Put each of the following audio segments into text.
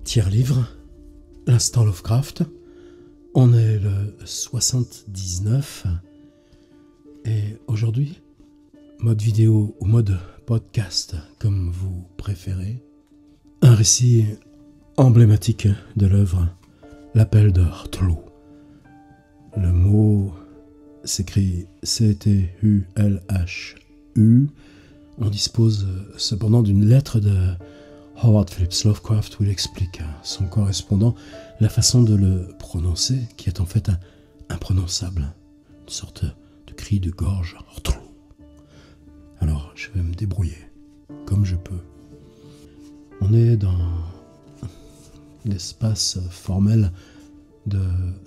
Tiers livre, l'instant Lovecraft. On est le 79 et aujourd'hui, mode vidéo ou mode podcast comme vous préférez, un récit emblématique de l'œuvre L'appel de Cthulhu. Le mot s'écrit C-T-U-L-H-U. On dispose cependant d'une lettre de Howard Phillips Lovecraft où il explique à son correspondant la façon de le prononcer, qui est en fait imprononçable, une sorte de cri de gorge. Alors je vais me débrouiller comme je peux. On est dans l'espace formel de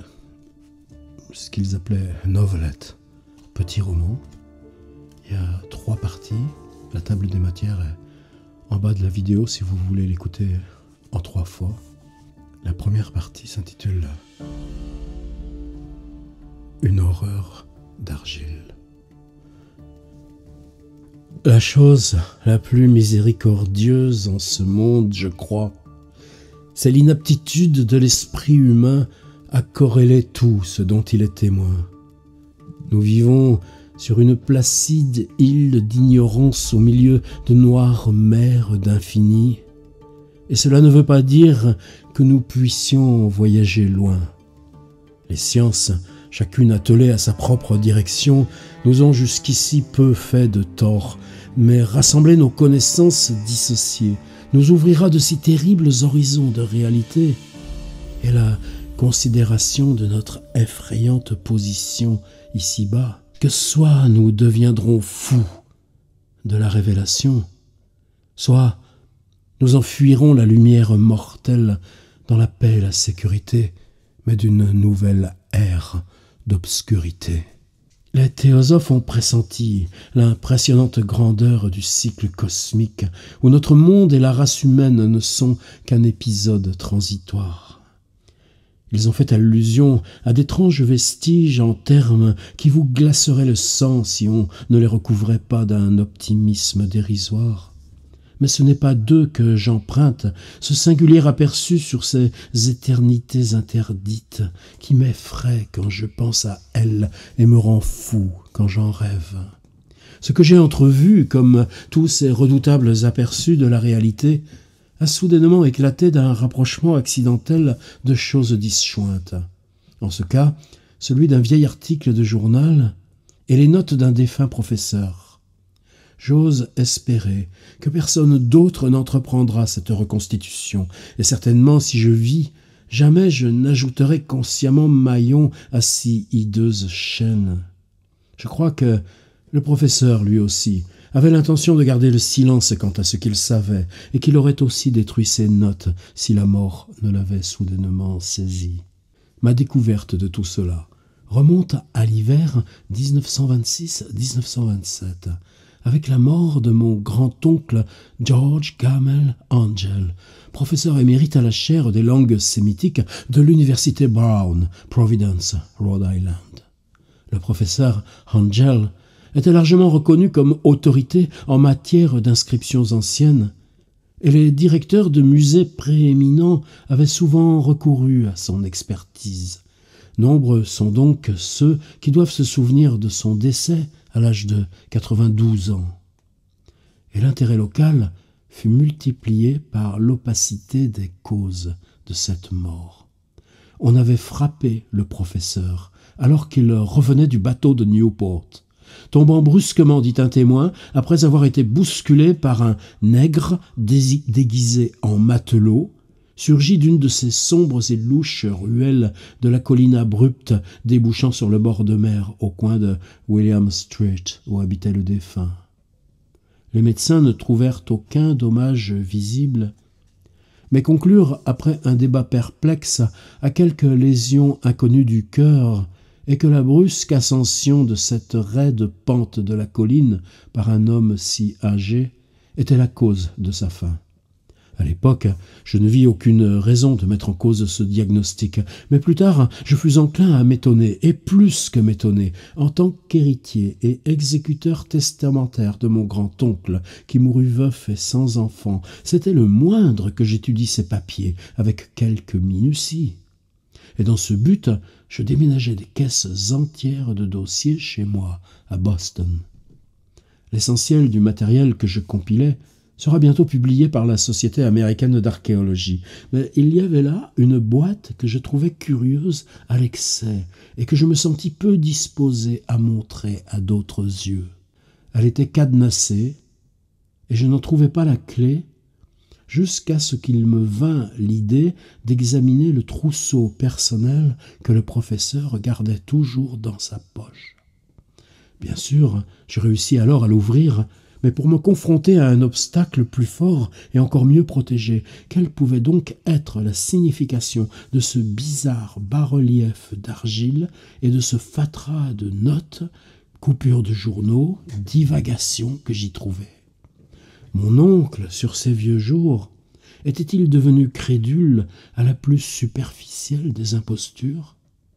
ce qu'ils appelaient novelette, petit roman. Il y a 3 parties. La table des matières est en bas de la vidéo si vous voulez l'écouter en 3 fois. La première partie s'intitule Une horreur d'argile. La chose la plus miséricordieuse en ce monde, je crois, c'est l'inaptitude de l'esprit humain à corréler tout ce dont il est témoin. Nous vivons sur une placide île d'ignorance au milieu de noires mers d'infini. Et cela ne veut pas dire que nous puissions voyager loin. Les sciences, chacune attelée à sa propre direction, nous ont jusqu'ici peu fait de tort, mais rassembler nos connaissances dissociées nous ouvrira de si terribles horizons de réalité, et la considération de notre effrayante position ici-bas, que soit nous deviendrons fous de la révélation, soit nous enfuirons la lumière mortelle dans la paix et la sécurité, mais d'une nouvelle ère d'obscurité. Les théosophes ont pressenti l'impressionnante grandeur du cycle cosmique, où notre monde et la race humaine ne sont qu'un épisode transitoire. Ils ont fait allusion à d'étranges vestiges en termes qui vous glaceraient le sang si on ne les recouvrait pas d'un optimisme dérisoire. Mais ce n'est pas d'eux que j'emprunte ce singulier aperçu sur ces éternités interdites qui m'effraie quand je pense à elles et me rend fou quand j'en rêve. Ce que j'ai entrevu, comme tous ces redoutables aperçus de la réalité, a soudainement éclaté d'un rapprochement accidentel de choses disjointes. En ce cas, celui d'un vieil article de journal et les notes d'un défunt professeur. J'ose espérer que personne d'autre n'entreprendra cette reconstitution, et certainement, si je vis, jamais je n'ajouterai consciemment maillon à si hideuse chaîne. Je crois que le professeur, lui aussi, avait l'intention de garder le silence quant à ce qu'il savait, et qu'il aurait aussi détruit ses notes si la mort ne l'avait soudainement saisi. Ma découverte de tout cela remonte à l'hiver 1926-1927, avec la mort de mon grand-oncle George Gamel Angel, professeur émérite à la chaire des langues sémitiques de l'université Brown, Providence, Rhode Island. Le professeur Angel était largement reconnu comme autorité en matière d'inscriptions anciennes, et les directeurs de musées prééminents avaient souvent recouru à son expertise. Nombreux sont donc ceux qui doivent se souvenir de son décès à l'âge de 92 ans. Et l'intérêt local fut multiplié par l'opacité des causes de cette mort. On avait frappé le professeur alors qu'il revenait du bateau de Newport, tombant brusquement, dit un témoin, après avoir été bousculé par un nègre déguisé en matelot, surgi d'une de ces sombres et louches ruelles de la colline abrupte débouchant sur le bord de mer au coin de William Street où habitait le défunt. Les médecins ne trouvèrent aucun dommage visible, mais conclurent, après un débat perplexe, à quelques lésions inconnues du cœur, et que la brusque ascension de cette raide pente de la colline par un homme si âgé était la cause de sa fin. À l'époque, je ne vis aucune raison de mettre en cause ce diagnostic, mais plus tard, je fus enclin à m'étonner, et plus que m'étonner, en tant qu'héritier et exécuteur testamentaire de mon grand-oncle, qui mourut veuf et sans enfant. C'était le moindre que j'étudie ses papiers, avec quelque minutie. Et dans ce but, je déménageai des caisses entières de dossiers chez moi, à Boston. L'essentiel du matériel que je compilais sera bientôt publié par la Société américaine d'archéologie. Mais il y avait là une boîte que je trouvais curieuse à l'excès et que je me sentis peu disposé à montrer à d'autres yeux. Elle était cadenassée et je n'en trouvais pas la clé jusqu'à ce qu'il me vint l'idée d'examiner le trousseau personnel que le professeur gardait toujours dans sa poche. Bien sûr, je réussis alors à l'ouvrir, mais pour me confronter à un obstacle plus fort et encore mieux protégé. Quelle pouvait donc être la signification de ce bizarre bas-relief d'argile et de ce fatras de notes, coupures de journaux, divagations que j'y trouvais? Mon oncle, sur ses vieux jours, était-il devenu crédule à la plus superficielle des impostures?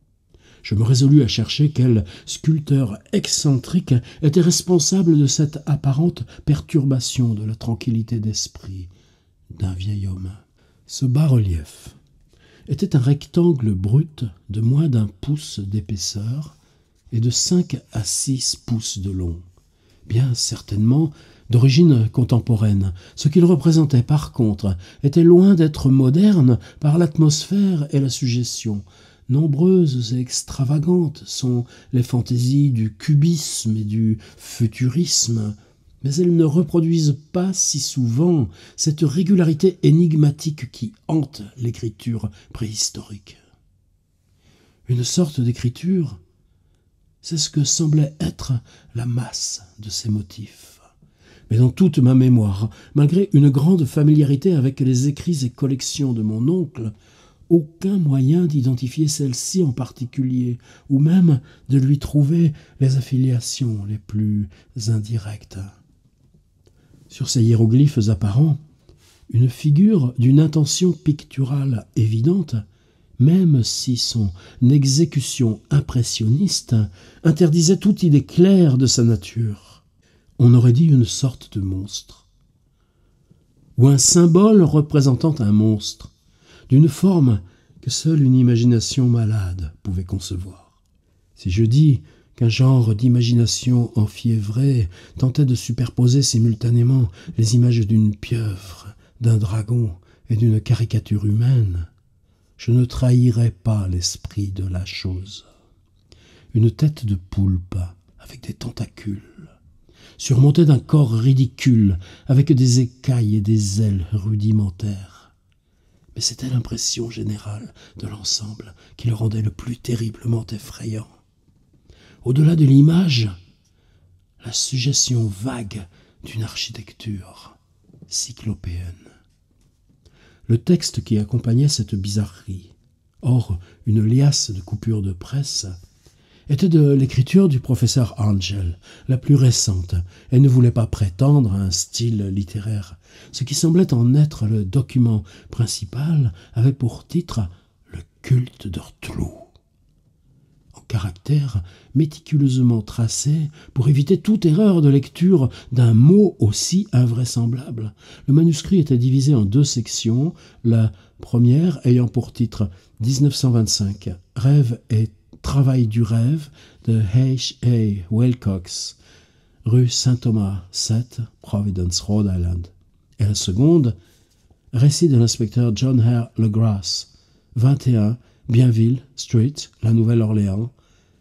Je me résolus à chercher quel sculpteur excentrique était responsable de cette apparente perturbation de la tranquillité d'esprit d'un vieil homme. Ce bas-relief était un rectangle brut de moins d'1 pouce d'épaisseur et de 5 à 6 pouces de long, bien certainement d'origine contemporaine. Ce qu'il représentait par contre était loin d'être moderne par l'atmosphère et la suggestion. Nombreuses et extravagantes sont les fantaisies du cubisme et du futurisme, mais elles ne reproduisent pas si souvent cette régularité énigmatique qui hante l'écriture préhistorique. Une sorte d'écriture, c'est ce que semblait être la masse de ces motifs. Mais dans toute ma mémoire, malgré une grande familiarité avec les écrits et collections de mon oncle, aucun moyen d'identifier celle-ci en particulier, ou même de lui trouver les affiliations les plus indirectes. Sur ces hiéroglyphes apparents, une figure d'une intention picturale évidente, même si son exécution impressionniste interdisait toute idée claire de sa nature. On aurait dit une sorte de monstre, ou un symbole représentant un monstre, d'une forme que seule une imagination malade pouvait concevoir. Si je dis qu'un genre d'imagination enfiévrée tentait de superposer simultanément les images d'une pieuvre, d'un dragon et d'une caricature humaine, je ne trahirais pas l'esprit de la chose. Une tête de poulpe avec des tentacules, surmontée d'un corps ridicule avec des écailles et des ailes rudimentaires. Mais c'était l'impression générale de l'ensemble qui le rendait le plus terriblement effrayant. Au-delà de l'image, la suggestion vague d'une architecture cyclopéenne. Le texte qui accompagnait cette bizarrerie, hors une liasse de coupures de presse, était de l'écriture du professeur Angel, la plus récente, et ne voulait pas prétendre à un style littéraire. Ce qui semblait en être le document principal avait pour titre « Le culte de Cthulhu ». En caractères méticuleusement tracés pour éviter toute erreur de lecture d'un mot aussi invraisemblable. Le manuscrit était divisé en 2 sections, la première ayant pour titre 1925 « Rêve et Travail du rêve » de H. A. Wilcox, rue Saint-Thomas 7, Providence, Rhode Island. Et la seconde, récit de l'inspecteur John R. Legrasse, 21 Bienville Street, La Nouvelle-Orléans,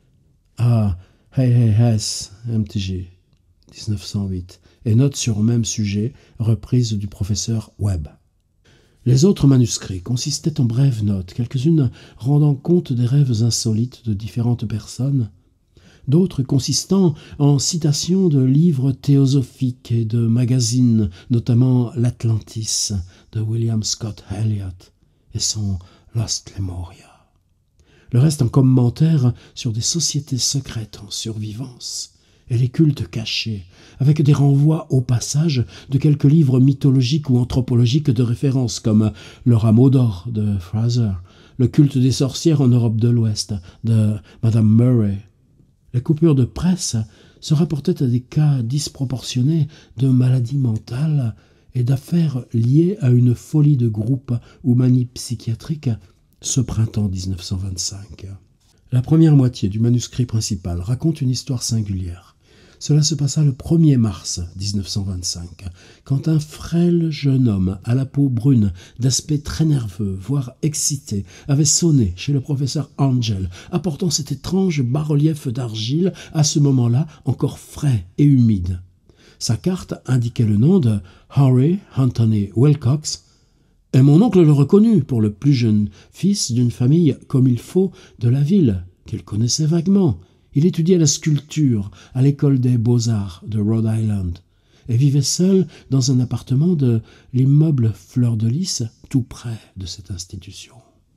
à Hay-Hay-Hess, MTG, 1908, et note sur le même sujet, reprise du professeur Webb. Les autres manuscrits consistaient en brèves notes, quelques-unes rendant compte des rêves insolites de différentes personnes, d'autres consistant en citations de livres théosophiques et de magazines, notamment l'Atlantis de William Scott Elliott et son Lost Lemuria. Le reste en commentaires sur des sociétés secrètes en survivance et les cultes cachés, avec des renvois au passage de quelques livres mythologiques ou anthropologiques de référence, comme Le Rameau d'Or de Fraser, Le culte des sorcières en Europe de l'Ouest de Madame Murray. Les coupures de presse se rapportaient à des cas disproportionnés de maladies mentales et d'affaires liées à une folie de groupe ou manie psychiatrique ce printemps 1925. La première moitié du manuscrit principal raconte une histoire singulière. Cela se passa le 1er mars 1925, quand un frêle jeune homme à la peau brune, d'aspect très nerveux, voire excité, avait sonné chez le professeur Angel, apportant cet étrange bas-relief d'argile, à ce moment-là encore frais et humide. Sa carte indiquait le nom de Harry Anthony Wilcox, et mon oncle le reconnut pour le plus jeune fils d'une famille comme il faut de la ville, qu'il connaissait vaguement. Il étudiait la sculpture à l'école des beaux-arts de Rhode Island et vivait seul dans un appartement de l'immeuble Fleur de Lys, tout près de cette institution.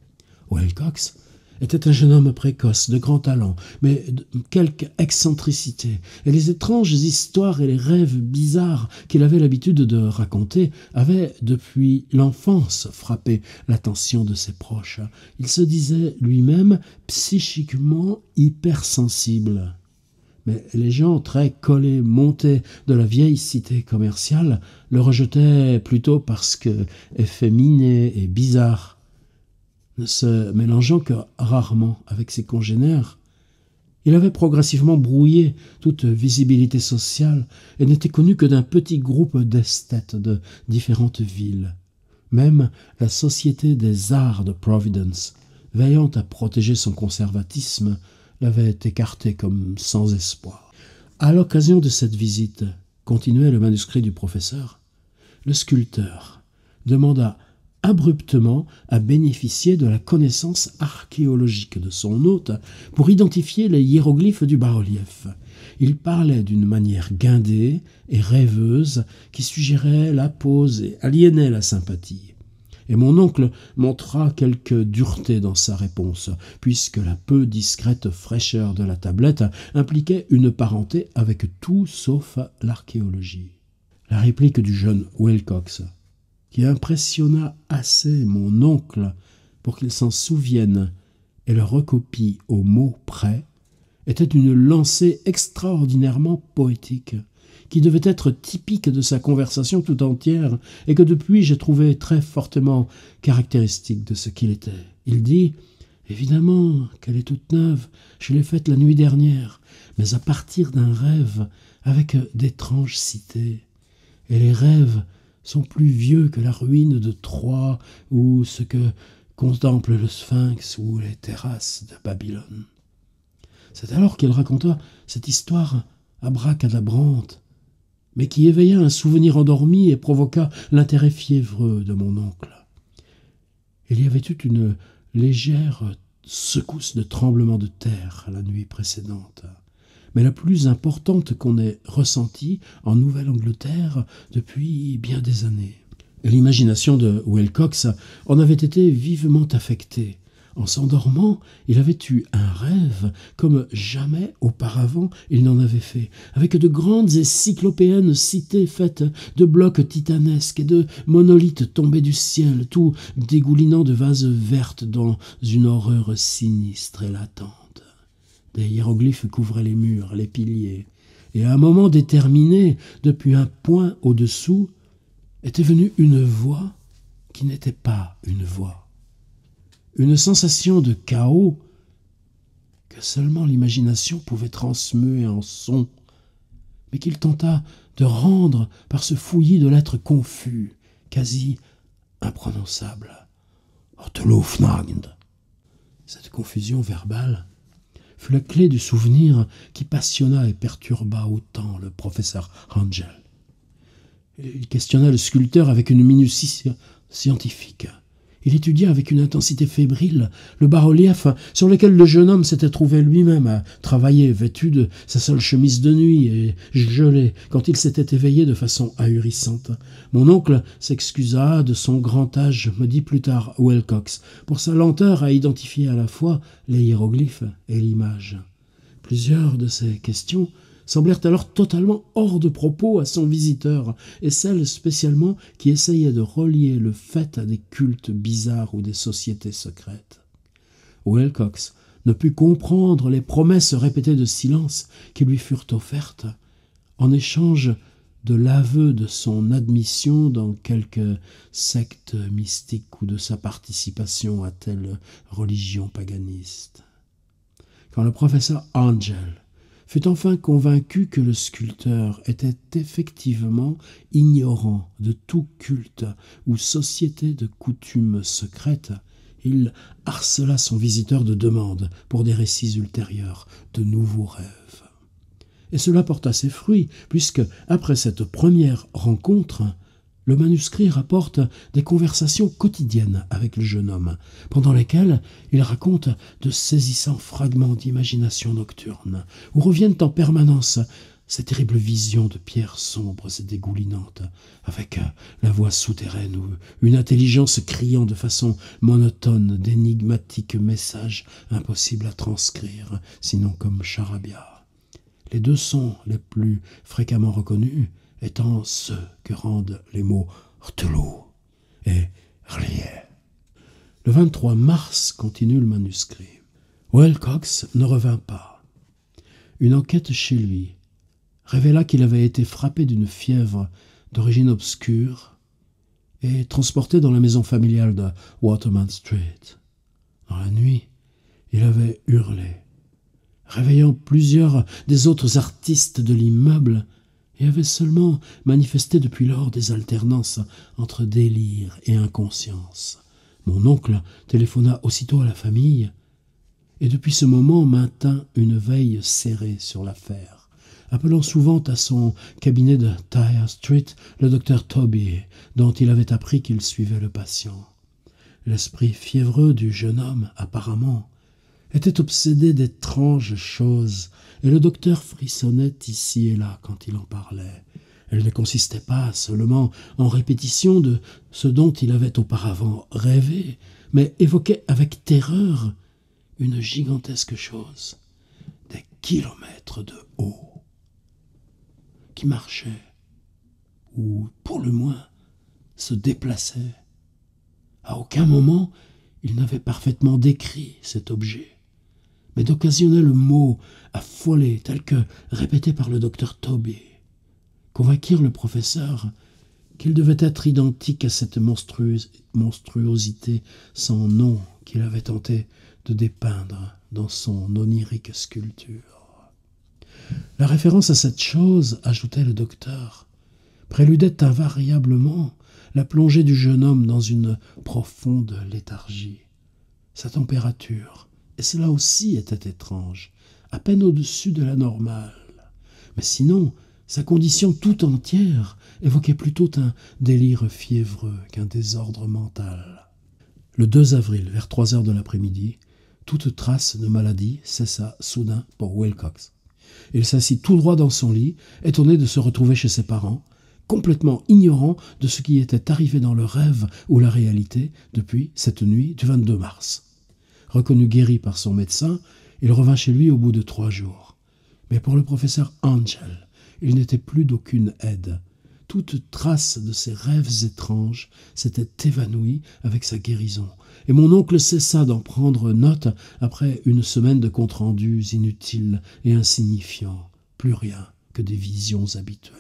Wilcox était un jeune homme précoce, de grand talent, mais de quelque excentricité, et les étranges histoires et les rêves bizarres qu'il avait l'habitude de raconter avaient, depuis l'enfance, frappé l'attention de ses proches. Il se disait lui-même psychiquement hypersensible. Mais les gens très collés, montés de la vieille cité commerciale, le rejetaient plutôt parce que efféminé et bizarre. Ne se mélangeant que rarement avec ses congénères, il avait progressivement brouillé toute visibilité sociale et n'était connu que d'un petit groupe d'esthètes de différentes villes. Même la Société des Arts de Providence, veillant à protéger son conservatisme, l'avait écarté comme sans espoir. À l'occasion de cette visite, continuait le manuscrit du professeur, le sculpteur demanda abruptement à bénéficier de la connaissance archéologique de son hôte pour identifier les hiéroglyphes du bas-relief. Il parlait d'une manière guindée et rêveuse qui suggérait la pose et aliénait la sympathie. Et mon oncle montra quelque dureté dans sa réponse, puisque la peu discrète fraîcheur de la tablette impliquait une parenté avec tout sauf l'archéologie. La réplique du jeune Wilcox, qui impressionna assez mon oncle pour qu'il s'en souvienne et le recopie au mot près, était une lancée extraordinairement poétique, qui devait être typique de sa conversation tout entière, et que depuis j'ai trouvé très fortement caractéristique de ce qu'il était. Il dit « Évidemment qu'elle est toute neuve, je l'ai faite la nuit dernière, mais à partir d'un rêve avec d'étranges cités. Et les rêves sont plus vieux que la ruine de Troie ou ce que contemple le Sphinx ou les terrasses de Babylone. » C'est alors qu'il raconta cette histoire abracadabrante, mais qui éveilla un souvenir endormi et provoqua l'intérêt fiévreux de mon oncle. Il y avait eu une légère secousse de tremblement de terre la nuit précédente, mais la plus importante qu'on ait ressentie en Nouvelle-Angleterre depuis bien des années. Et l'imagination de Wilcox en avait été vivement affectée. En s'endormant, il avait eu un rêve comme jamais auparavant il n'en avait fait, avec de grandes et cyclopéennes cités faites de blocs titanesques et de monolithes tombés du ciel, tout dégoulinant de vases vertes dans une horreur sinistre et latente. Des hiéroglyphes couvraient les murs, les piliers, et à un moment déterminé, depuis un point au-dessous, était venue une voix qui n'était pas une voix. Une sensation de chaos que seulement l'imagination pouvait transmuer en son, mais qu'il tenta de rendre par ce fouillis de lettres confus, quasi imprononçables. Cette confusion verbale fut la clé du souvenir qui passionna et perturba autant le professeur Angel. Il questionna le sculpteur avec une minutie scientifique. Il étudia avec une intensité fébrile le bas-relief sur lequel le jeune homme s'était trouvé lui-même à travailler, vêtu de sa seule chemise de nuit et gelé, quand il s'était éveillé de façon ahurissante. Mon oncle s'excusa de son grand âge, me dit plus tard Wilcox, pour sa lenteur à identifier à la fois les hiéroglyphes et l'image. Plusieurs de ces questions semblèrent alors totalement hors de propos à son visiteur, et celles spécialement qui essayaient de relier le fait à des cultes bizarres ou des sociétés secrètes. Wilcox ne put comprendre les promesses répétées de silence qui lui furent offertes en échange de l'aveu de son admission dans quelque secte mystique ou de sa participation à telle religion paganiste. Quand le professeur Angel fut enfin convaincu que le sculpteur était effectivement ignorant de tout culte ou société de coutumes secrètes, il harcela son visiteur de demandes pour des récits ultérieurs, de nouveaux rêves. Et cela porta ses fruits, puisque, après cette première rencontre, le manuscrit rapporte des conversations quotidiennes avec le jeune homme, pendant lesquelles il raconte de saisissants fragments d'imagination nocturne, où reviennent en permanence ces terribles visions de pierres sombres et dégoulinantes, avec la voix souterraine ou une intelligence criant de façon monotone d'énigmatiques messages impossibles à transcrire, sinon comme charabia. Les deux sons les plus fréquemment reconnus étant ceux que rendent les mots « rtelou » et « rlier ». Le 23 mars, continue le manuscrit, Wilcox ne revint pas. Une enquête chez lui révéla qu'il avait été frappé d'une fièvre d'origine obscure et transporté dans la maison familiale de Waterman Street. Dans la nuit, il avait hurlé, réveillant plusieurs des autres artistes de l'immeuble, et avait seulement manifesté depuis lors des alternances entre délire et inconscience. Mon oncle téléphona aussitôt à la famille, et depuis ce moment maintint une veille serrée sur l'affaire, appelant souvent à son cabinet de Tyre Street le docteur Toby, dont il avait appris qu'il suivait le patient. L'esprit fiévreux du jeune homme, apparemment, était obsédé d'étranges choses, et le docteur frissonnait ici et là quand il en parlait. Elle ne consistait pas seulement en répétition de ce dont il avait auparavant rêvé, mais évoquait avec terreur une gigantesque chose, des kilomètres de haut, qui marchait, ou pour le moins se déplaçait. À aucun moment il n'avait parfaitement décrit cet objet, mais d'occasionnels mots affolés tels que répétés par le docteur Toby convainquirent le professeur qu'il devait être identique à cette monstruosité sans nom qu'il avait tenté de dépeindre dans son onirique sculpture. La référence à cette chose, ajoutait le docteur, préludait invariablement la plongée du jeune homme dans une profonde léthargie. Sa température, et cela aussi était étrange, à peine au-dessus de la normale. Mais sinon, sa condition tout entière évoquait plutôt un délire fiévreux qu'un désordre mental. Le 2 avril, vers 3 heures de l'après-midi, toute trace de maladie cessa soudain pour Wilcox. Il s'assit tout droit dans son lit, étonné de se retrouver chez ses parents, complètement ignorant de ce qui était arrivé dans le rêve ou la réalité depuis cette nuit du 22 mars. Reconnu guéri par son médecin, il revint chez lui au bout de 3 jours. Mais pour le professeur Angel, il n'était plus d'aucune aide. Toute trace de ses rêves étranges s'était évanouie avec sa guérison, et mon oncle cessa d'en prendre note après une semaine de comptes rendus inutiles et insignifiants, plus rien que des visions habituelles.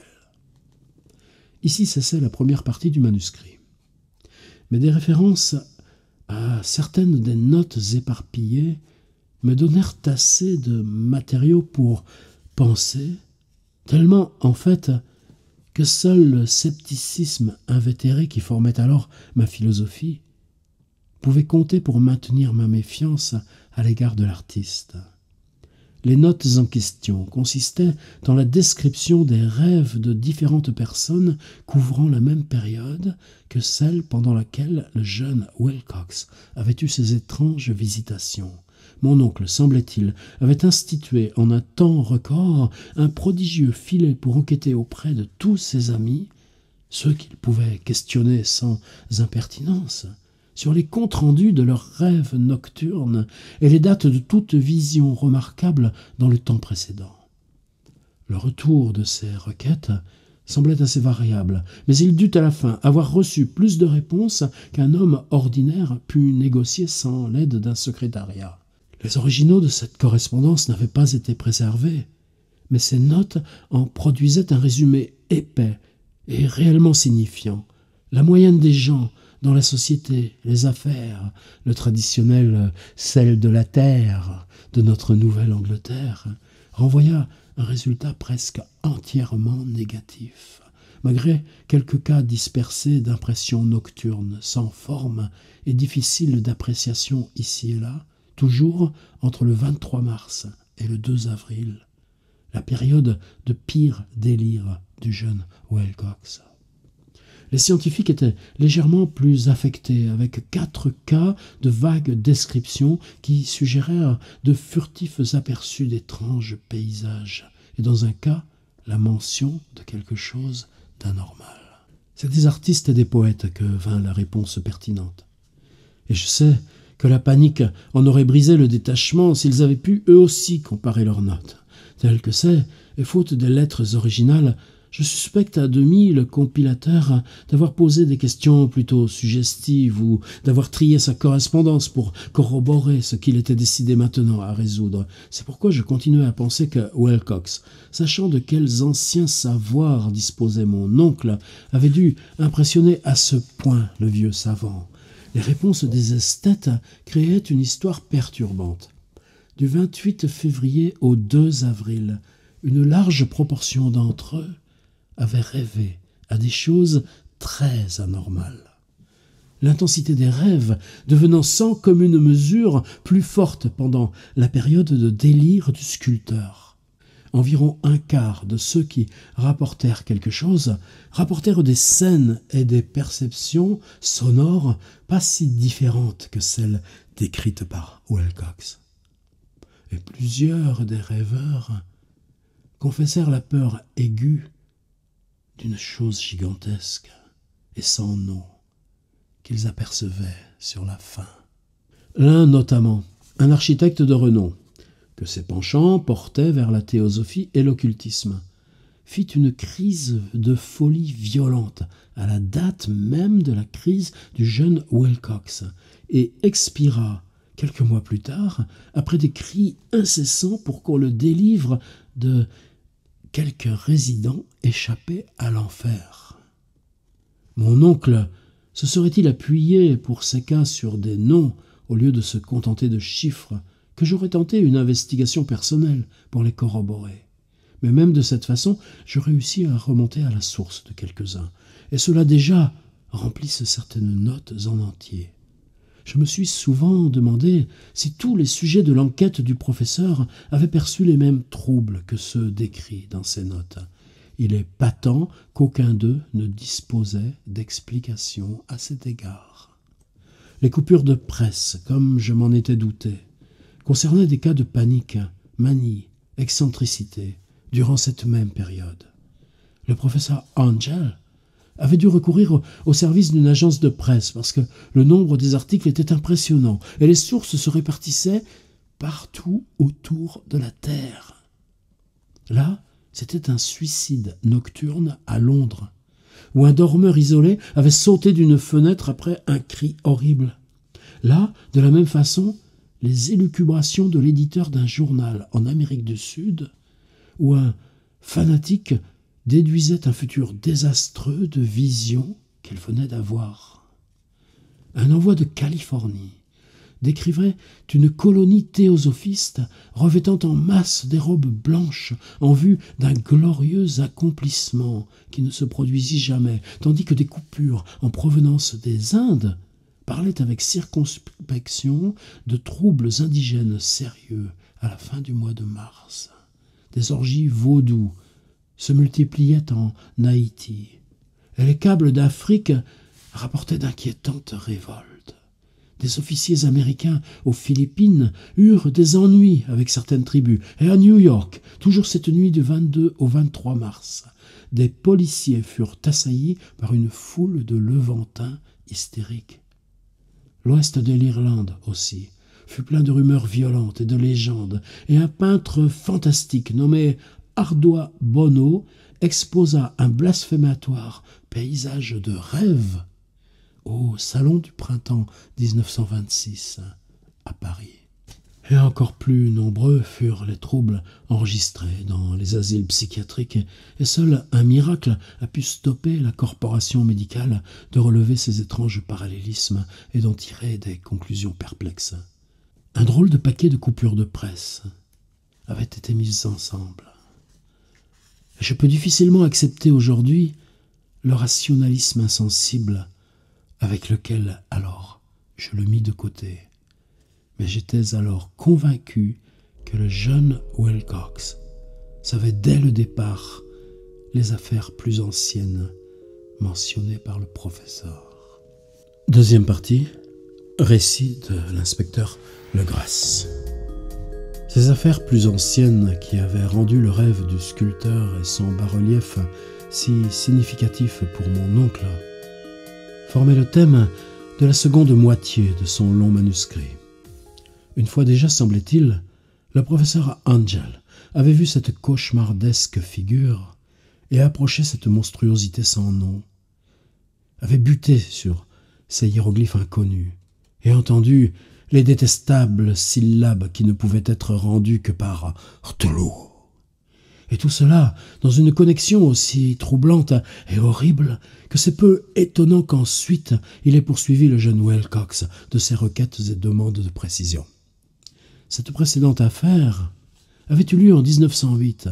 Ici cessait la première partie du manuscrit. Mais des références à certaines des notes éparpillées me donnèrent assez de matériaux pour penser, tellement en fait que seul le scepticisme invétéré qui formait alors ma philosophie pouvait compter pour maintenir ma méfiance à l'égard de l'artiste. Les notes en question consistaient dans la description des rêves de différentes personnes couvrant la même période que celle pendant laquelle le jeune Wilcox avait eu ses étranges visitations. Mon oncle, semblait-il, avait institué en un temps record un prodigieux filet pour enquêter auprès de tous ses amis, ceux qu'il pouvait questionner sans impertinence, sur les comptes rendus de leurs rêves nocturnes et les dates de toute vision remarquable dans le temps précédent. Le retour de ces requêtes semblait assez variable, mais il dut à la fin avoir reçu plus de réponses qu'un homme ordinaire put négocier sans l'aide d'un secrétariat. Les originaux de cette correspondance n'avaient pas été préservés, mais ces notes en produisaient un résumé épais et réellement signifiant. La moyenne des gens dans la société, les affaires, le traditionnel sel de la terre de notre Nouvelle-Angleterre, renvoya un résultat presque entièrement négatif, malgré quelques cas dispersés d'impressions nocturnes, sans forme et difficiles d'appréciation ici et là, toujours entre le 23 mars et le 2 avril, la période de pire délire du jeune Wilcox. Les scientifiques étaient légèrement plus affectés, avec 4 cas de vagues descriptions qui suggérèrent de furtifs aperçus d'étranges paysages, et dans un cas, la mention de quelque chose d'anormal. C'est des artistes et des poètes que vint la réponse pertinente. Et je sais que la panique en aurait brisé le détachement s'ils avaient pu eux aussi comparer leurs notes. Tel que c'est, et faute des lettres originales, je suspecte à demi le compilateur d'avoir posé des questions plutôt suggestives ou d'avoir trié sa correspondance pour corroborer ce qu'il était décidé maintenant à résoudre. C'est pourquoi je continuais à penser que Wilcox, sachant de quels anciens savoirs disposait mon oncle, avait dû impressionner à ce point le vieux savant. Les réponses des esthètes créaient une histoire perturbante. Du 28 février au 2 avril, une large proportion d'entre eux avaient rêvé à des choses très anormales. L'intensité des rêves devenant sans commune mesure plus forte pendant la période de délire du sculpteur. Environ un quart de ceux qui rapportèrent quelque chose rapportèrent des scènes et des perceptions sonores pas si différentes que celles décrites par Wilcox. Et plusieurs des rêveurs confessèrent la peur aiguë d'une chose gigantesque et sans nom qu'ils apercevaient sur la fin. L'un notamment, un architecte de renom, que ses penchants portaient vers la théosophie et l'occultisme, fit une crise de folie violente à la date même de la crise du jeune Wilcox et expira quelques mois plus tard après des cris incessants pour qu'on le délivre de quelques résidents échappés à l'enfer. Mon oncle se serait-il appuyé pour ces cas sur des noms au lieu de se contenter de chiffres que j'aurais tenté une investigation personnelle pour les corroborer. Mais même de cette façon, je réussis à remonter à la source de quelques-uns, et cela déjà remplissent certaines notes en entier. Je me suis souvent demandé si tous les sujets de l'enquête du professeur avaient perçu les mêmes troubles que ceux décrits dans ces notes. Il est patent qu'aucun d'eux ne disposait d'explication à cet égard. Les coupures de presse, comme je m'en étais douté, concernaient des cas de panique, manie, excentricité, durant cette même période. Le professeur Angel avait dû recourir au service d'une agence de presse parce que le nombre des articles était impressionnant et les sources se répartissaient partout autour de la Terre. Là, c'était un suicide nocturne à Londres, où un dormeur isolé avait sauté d'une fenêtre après un cri horrible. Là, de la même façon, les élucubrations de l'éditeur d'un journal en Amérique du Sud, où un fanatique déduisait un futur désastreux de visions qu'il venait d'avoir. Un envoi de Californie décrivait une colonie théosophiste revêtant en masse des robes blanches en vue d'un glorieux accomplissement qui ne se produisit jamais, tandis que des coupures en provenance des Indes parlaient avec circonspection de troubles indigènes sérieux à la fin du mois de mars. Des orgies vaudou se multipliaient en Haïti, et les câbles d'Afrique rapportaient d'inquiétantes révoltes. Des officiers américains aux Philippines eurent des ennuis avec certaines tribus, et à New York, toujours cette nuit du 22 au 23 mars, des policiers furent assaillis par une foule de Levantins hystériques. L'ouest de l'Irlande aussi fut plein de rumeurs violentes et de légendes, et un peintre fantastique nommé Ardois Bonneau exposa un blasphématoire paysage de rêve au Salon du printemps 1926 à Paris. Et encore plus nombreux furent les troubles enregistrés dans les asiles psychiatriques, et seul un miracle a pu stopper la corporation médicale de relever ces étranges parallélismes et d'en tirer des conclusions perplexes. Un drôle de paquet de coupures de presse avait été mis ensemble. Je peux difficilement accepter aujourd'hui le rationalisme insensible avec lequel, alors, je le mis de côté. Mais j'étais alors convaincu que le jeune Wilcox savait dès le départ les affaires plus anciennes mentionnées par le professeur. Deuxième partie, récit de l'inspecteur Legrasse. Ces affaires plus anciennes qui avaient rendu le rêve du sculpteur et son bas-relief si significatif pour mon oncle formaient le thème de la seconde moitié de son long manuscrit. Une fois déjà, semblait-il, le professeur Angel avait vu cette cauchemardesque figure et approché cette monstruosité sans nom, avait buté sur ces hiéroglyphes inconnus et entendu les détestables syllabes qui ne pouvaient être rendues que par Rtulu. Et tout cela dans une connexion aussi troublante et horrible que c'est peu étonnant qu'ensuite il ait poursuivi le jeune Wilcox de ses requêtes et demandes de précision. Cette précédente affaire avait eu lieu en 1908,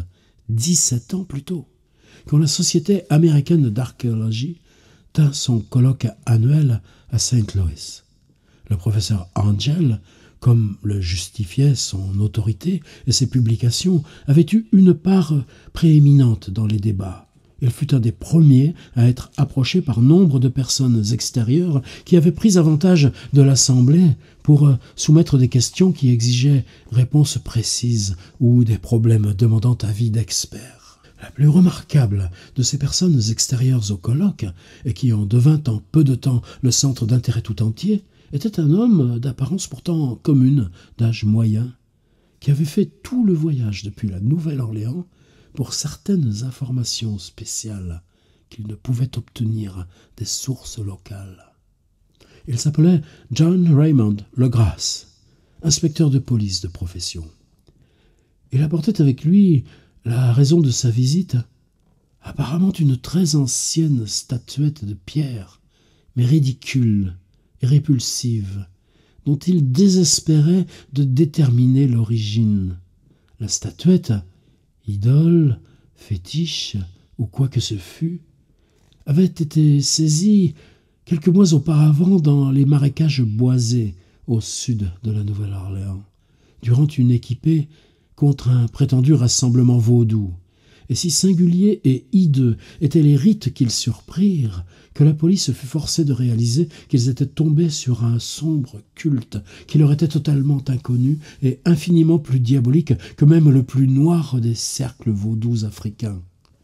17 ans plus tôt, quand la Société américaine d'archéologie tint son colloque annuel à Saint Louis. Le professeur Angel, comme le justifiait son autorité et ses publications, avait eu une part prééminente dans les débats. Il fut un des premiers à être approché par nombre de personnes extérieures qui avaient pris avantage de l'Assemblée pour soumettre des questions qui exigeaient réponses précises ou des problèmes demandant avis d'experts. La plus remarquable de ces personnes extérieures au colloque, et qui en devint en peu de temps le centre d'intérêt tout entier, était un homme d'apparence pourtant commune, d'âge moyen, qui avait fait tout le voyage depuis la Nouvelle-Orléans pour certaines informations spéciales qu'il ne pouvait obtenir des sources locales. Il s'appelait John Raymond Legrasse, inspecteur de police de profession. Il apportait avec lui la raison de sa visite, apparemment une très ancienne statuette de pierre, mais ridicule et répulsive, dont il désespérait de déterminer l'origine. La statuette, idole, fétiche, ou quoi que ce fût, avait été saisie quelques mois auparavant dans les marécages boisés au sud de la Nouvelle-Orléans, durant une équipée contre un prétendu rassemblement vaudou. Et si singuliers et hideux étaient les rites qu'ils surprirent, que la police fut forcée de réaliser qu'ils étaient tombés sur un sombre culte qui leur était totalement inconnu et infiniment plus diabolique que même le plus noir des cercles vaudous africains.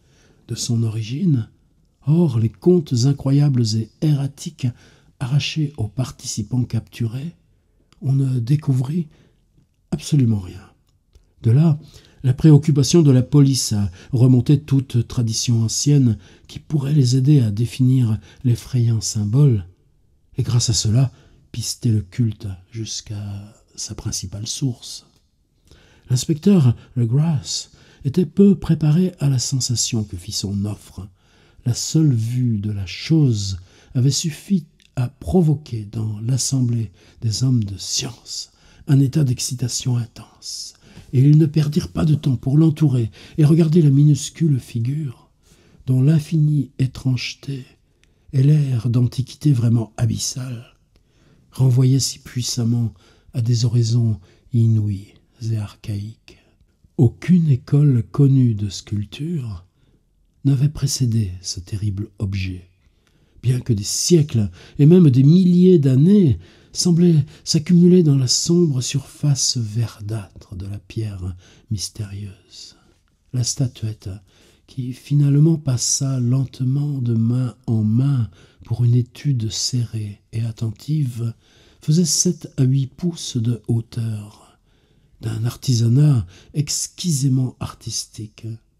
De son origine, or les contes incroyables et erratiques arrachés aux participants capturés, on ne découvrit absolument rien. De là, la préoccupation de la police à remonter toute tradition ancienne qui pourrait les aider à définir l'effrayant symbole, et grâce à cela, pister le culte jusqu'à sa principale source. L'inspecteur Legrasse était peu préparé à la sensation que fit son offre. La seule vue de la chose avait suffi à provoquer dans l'assemblée des hommes de science un état d'excitation intense. Et ils ne perdirent pas de temps pour l'entourer et regarder la minuscule figure, dont l'infinie étrangeté et l'air d'antiquité vraiment abyssale renvoyaient si puissamment à des horizons inouïs et archaïques. Aucune école connue de sculpture n'avait précédé ce terrible objet, bien que des siècles et même des milliers d'années semblaient s'accumuler dans la sombre surface verdâtre de la pierre mystérieuse. La statuette, qui finalement passa lentement de main en main pour une étude serrée et attentive, faisait 7 à 8 pouces de hauteur, d'un artisanat exquisément artistique.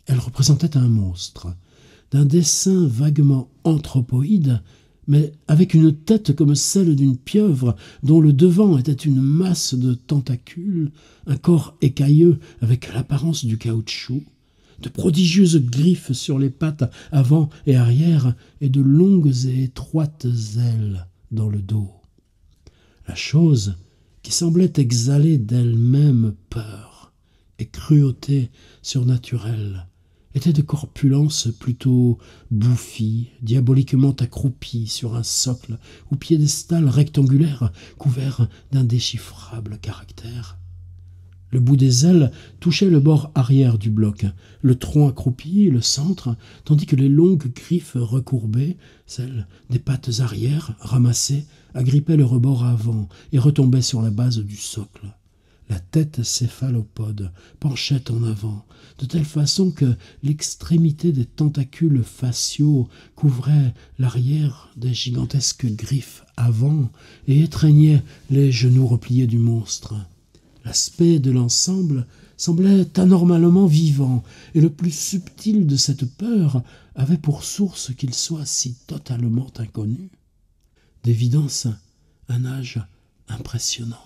Elle représentait un monstre, d'un dessin vaguement anthropoïde, mais avec une tête comme celle d'une pieuvre, dont le devant était une masse de tentacules, un corps écailleux avec l'apparence du caoutchouc, de prodigieuses griffes sur les pattes avant et arrière, et de longues et étroites ailes dans le dos. La chose, qui semblait exhaler d'elle-même peur et cruauté surnaturelle, était de corpulence plutôt bouffie, diaboliquement accroupie sur un socle ou piédestal rectangulaire couvert d'indéchiffrables caractères. Le bout des ailes touchait le bord arrière du bloc, le tronc accroupi, le centre, tandis que les longues griffes recourbées, celles des pattes arrière, ramassées, agrippaient le rebord avant et retombaient sur la base du socle. La tête céphalopode penchait en avant, de telle façon que l'extrémité des tentacules faciaux couvrait l'arrière des gigantesques griffes avant et étreignait les genoux repliés du monstre. L'aspect de l'ensemble semblait anormalement vivant, et le plus subtil de cette peur avait pour source qu'il soit si totalement inconnu. D'évidence, un âge impressionnant,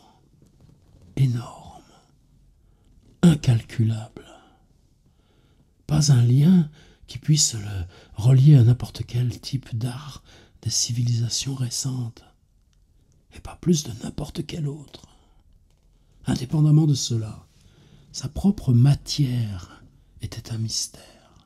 énorme, incalculable. Pas un lien qui puisse le relier à n'importe quel type d'art des civilisations récentes, et pas plus de n'importe quel autre. Indépendamment de cela, sa propre matière était un mystère.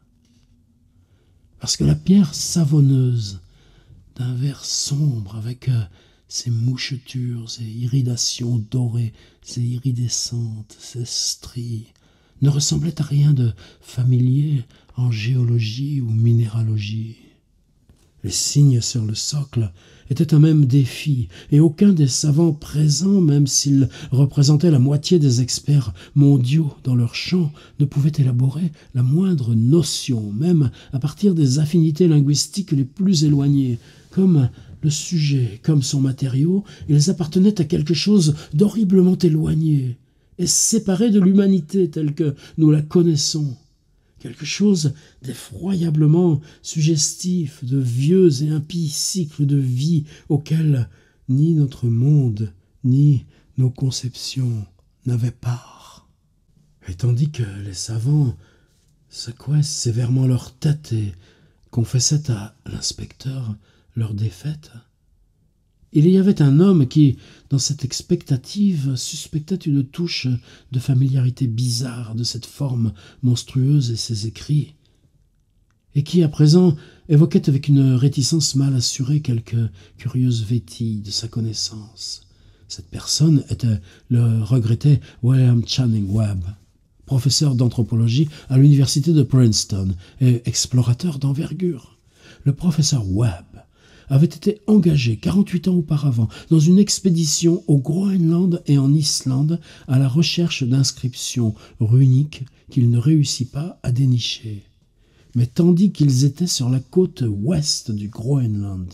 Parce que la pierre savonneuse d'un vert sombre avec ses mouchetures et iridations dorées et iridescentes, ses stries, ne ressemblait à rien de familier en géologie ou minéralogie. Les signes sur le socle étaient un même défi, et aucun des savants présents, même s'ils représentaient la moitié des experts mondiaux dans leur champ, ne pouvait élaborer la moindre notion, même à partir des affinités linguistiques les plus éloignées. Comme le sujet, comme son matériau, ils appartenaient à quelque chose d'horriblement éloigné et séparé de l'humanité telle que nous la connaissons. Quelque chose d'effroyablement suggestif de vieux et impies cycles de vie auxquels ni notre monde, ni nos conceptions n'avaient part. Et tandis que les savants secouaient sévèrement leur tête et confessaient à l'inspecteur leur défaite, il y avait un homme qui, dans cette expectative, suspectait une touche de familiarité bizarre de cette forme monstrueuse et ses écrits, et qui, à présent, évoquait avec une réticence mal assurée quelques curieuses vétilles de sa connaissance. Cette personne était le regretté William Channing Webb, professeur d'anthropologie à l'université de Princeton et explorateur d'envergure. Le professeur Webb avait été engagé 48 ans auparavant dans une expédition au Groenland et en Islande à la recherche d'inscriptions runiques qu'il ne réussit pas à dénicher. Mais tandis qu'ils étaient sur la côte ouest du Groenland,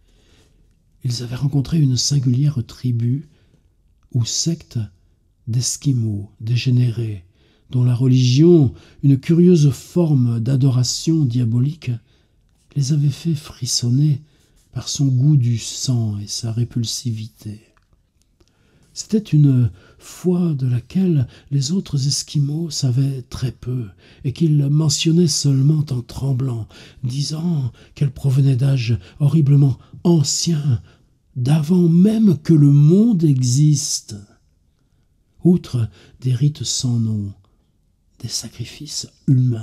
ils avaient rencontré une singulière tribu ou secte d'Esquimaux dégénérés, dont la religion, une curieuse forme d'adoration diabolique, les avait fait frissonner par son goût du sang et sa répulsivité. C'était une foi de laquelle les autres Esquimaux savaient très peu et qu'ils mentionnaient seulement en tremblant, disant qu'elle provenait d'âges horriblement anciens, d'avant même que le monde existe. Outre des rites sans nom, des sacrifices humains,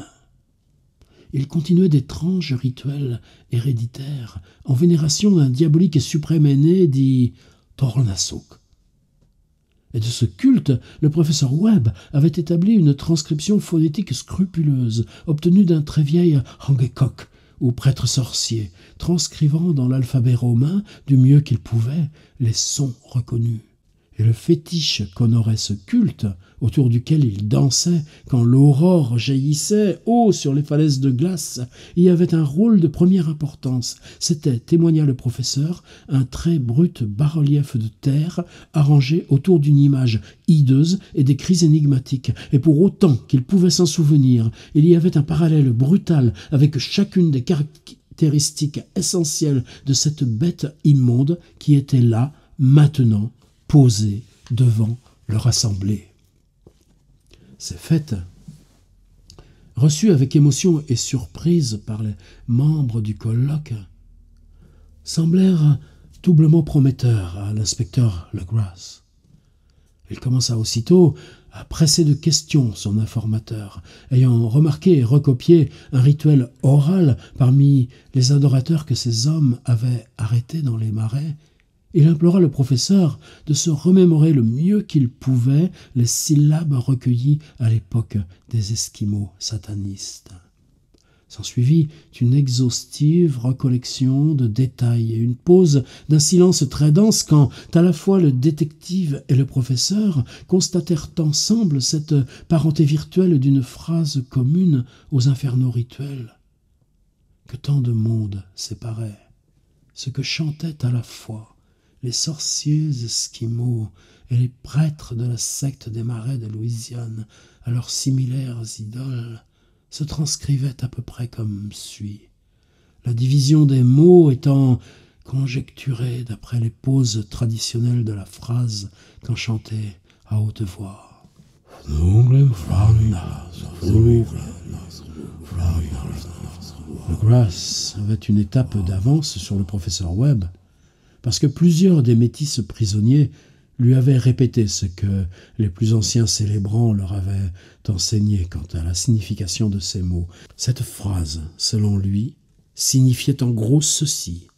il continuait d'étranges rituels héréditaires en vénération d'un diabolique et suprême aîné dit Tornasuk. Et de ce culte, le professeur Webb avait établi une transcription phonétique scrupuleuse, obtenue d'un très vieil Hangekok, ou prêtre sorcier, transcrivant dans l'alphabet romain, du mieux qu'il pouvait, les sons reconnus. et le fétiche qu'honorait ce culte, autour duquel il dansait quand l'aurore jaillissait haut sur les falaises de glace, y avait un rôle de première importance. C'était, témoigna le professeur, un très brut bas-relief de terre arrangé autour d'une image hideuse et des cris énigmatiques. Et pour autant qu'il pouvait s'en souvenir, il y avait un parallèle brutal avec chacune des caractéristiques essentielles de cette bête immonde qui était là, maintenant, posée devant leur assemblée. Ces fêtes, reçues avec émotion et surprise par les membres du colloque, semblèrent doublement prometteurs à l'inspecteur Legrasse. Il commença aussitôt à presser de questions son informateur, ayant remarqué et recopié un rituel oral parmi les adorateurs que ces hommes avaient arrêtés dans les marais. Il implora le professeur de se remémorer le mieux qu'il pouvait les syllabes recueillies à l'époque des Esquimaux satanistes. S'ensuivit une exhaustive recollection de détails et une pause d'un silence très dense quand, à la fois le détective et le professeur constatèrent ensemble cette parenté virtuelle d'une phrase commune aux infernaux rituels. Que tant de monde séparait, ce que chantaient à la fois les sorciers esquimaux et les prêtres de la secte des marais de Louisiane à leurs similaires idoles se transcrivait à peu près comme suit, la division des mots étant conjecturée d'après les pauses traditionnelles de la phrase qu'enchantait à haute voix. Legrasse avait une étape d'avance sur le professeur Webb, parce que plusieurs des métis prisonniers lui avaient répété ce que les plus anciens célébrants leur avaient enseigné quant à la signification de ces mots. Cette phrase, selon lui, signifiait en gros ceci.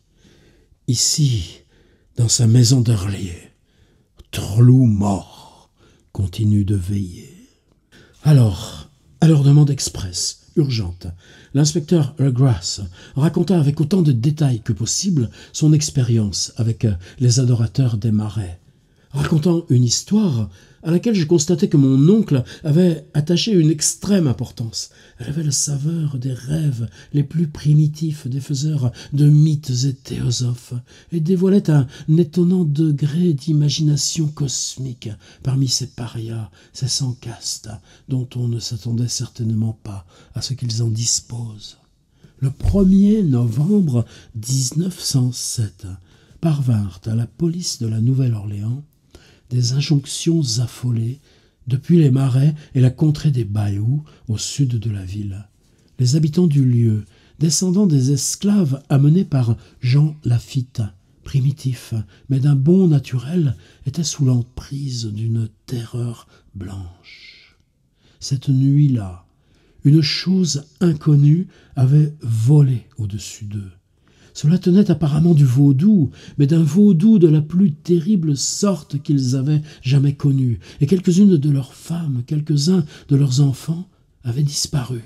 Ici, dans sa maison d'Hurley, Trelou mort continue de veiller. Alors, à leur demande expresse, urgente, l'inspecteur Legrasse raconta avec autant de détails que possible son expérience avec les adorateurs des marais, racontant une histoire à laquelle je constatais que mon oncle avait attaché une extrême importance. Elle avait la saveur des rêves les plus primitifs des faiseurs de mythes et théosophes, et dévoilait un étonnant degré d'imagination cosmique parmi ces parias, ces sans-castes, dont on ne s'attendait certainement pas à ce qu'ils en disposent. Le 1er novembre 1907 parvinrent à la police de la Nouvelle-Orléans des injonctions affolées depuis les marais et la contrée des Bayous au sud de la ville. Les habitants du lieu, descendants des esclaves amenés par Jean Lafitte, primitif, mais d'un bon naturel, étaient sous l'emprise d'une terreur blanche. Cette nuit-là, une chose inconnue avait volé au-dessus d'eux. Cela tenait apparemment du vaudou, mais d'un vaudou de la plus terrible sorte qu'ils avaient jamais connu, et quelques-unes de leurs femmes, quelques-uns de leurs enfants avaient disparu,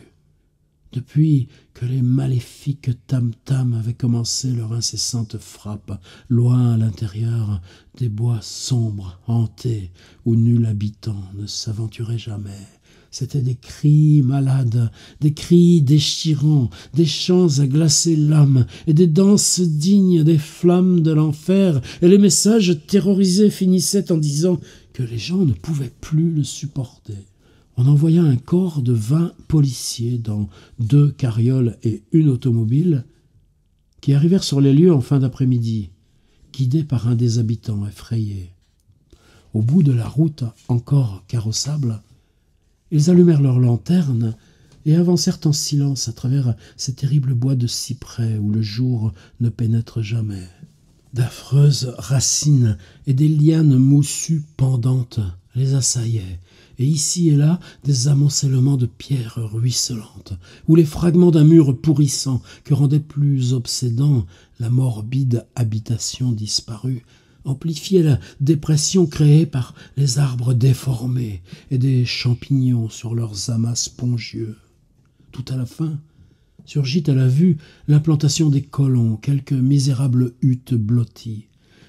depuis que les maléfiques tam-tam avaient commencé leur incessante frappe, loin à l'intérieur des bois sombres, hantés, où nul habitant ne s'aventurait jamais. C'étaient des cris malades, des cris déchirants, des chants à glacer l'âme, et des danses dignes des flammes de l'enfer, et les messages terrorisés finissaient en disant que les gens ne pouvaient plus le supporter. On envoya un corps de 20 policiers dans 2 carrioles et une automobile, qui arrivèrent sur les lieux en fin d'après-midi, guidés par un des habitants effrayés. Au bout de la route encore carrossable, ils allumèrent leurs lanternes et avancèrent en silence à travers ces terribles bois de cyprès où le jour ne pénètre jamais. D'affreuses racines et des lianes moussues pendantes les assaillaient, et ici et là des amoncellements de pierres ruisselantes, ou les fragments d'un mur pourrissant que rendait plus obsédant la morbide habitation disparue, amplifiait la dépression créée par les arbres déformés et des champignons sur leurs amas spongieux. Tout à la fin, surgit à la vue l'implantation des colons, quelques misérables huttes blotties,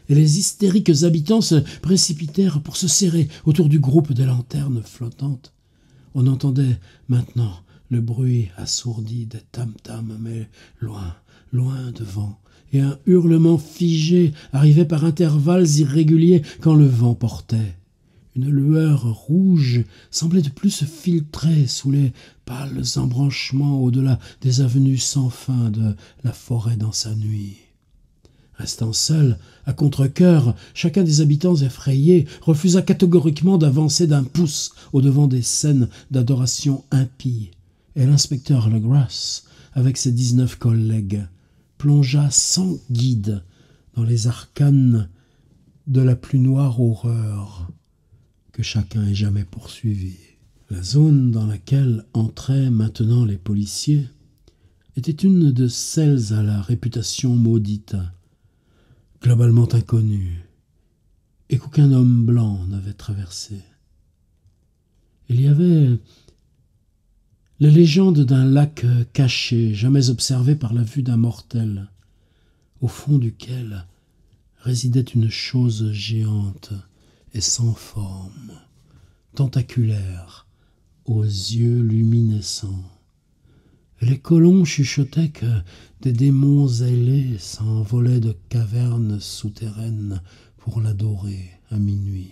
et les hystériques habitants se précipitèrent pour se serrer autour du groupe des lanternes flottantes. On entendait maintenant le bruit assourdi des tam-tams, mais loin, loin devant, et un hurlement figé arrivait par intervalles irréguliers quand le vent portait. Une lueur rouge semblait de plus se filtrer sous les pâles embranchements au-delà des avenues sans fin de la forêt dans sa nuit. Restant seul, à contre-cœur, chacun des habitants effrayés refusa catégoriquement d'avancer d'un pouce au-devant des scènes d'adoration impie, et l'inspecteur Legrasse, avec ses 19 collègues, plongea sans guide dans les arcanes de la plus noire horreur que chacun ait jamais poursuivie. La zone dans laquelle entraient maintenant les policiers était une de celles à la réputation maudite, globalement inconnue, et qu'aucun homme blanc n'avait traversée. Il y avait la légende d'un lac caché, jamais observé par la vue d'un mortel, au fond duquel résidait une chose géante et sans forme, tentaculaire, aux yeux luminescents. Et les colons chuchotaient que des démons ailés s'envolaient de cavernes souterraines pour l'adorer à minuit.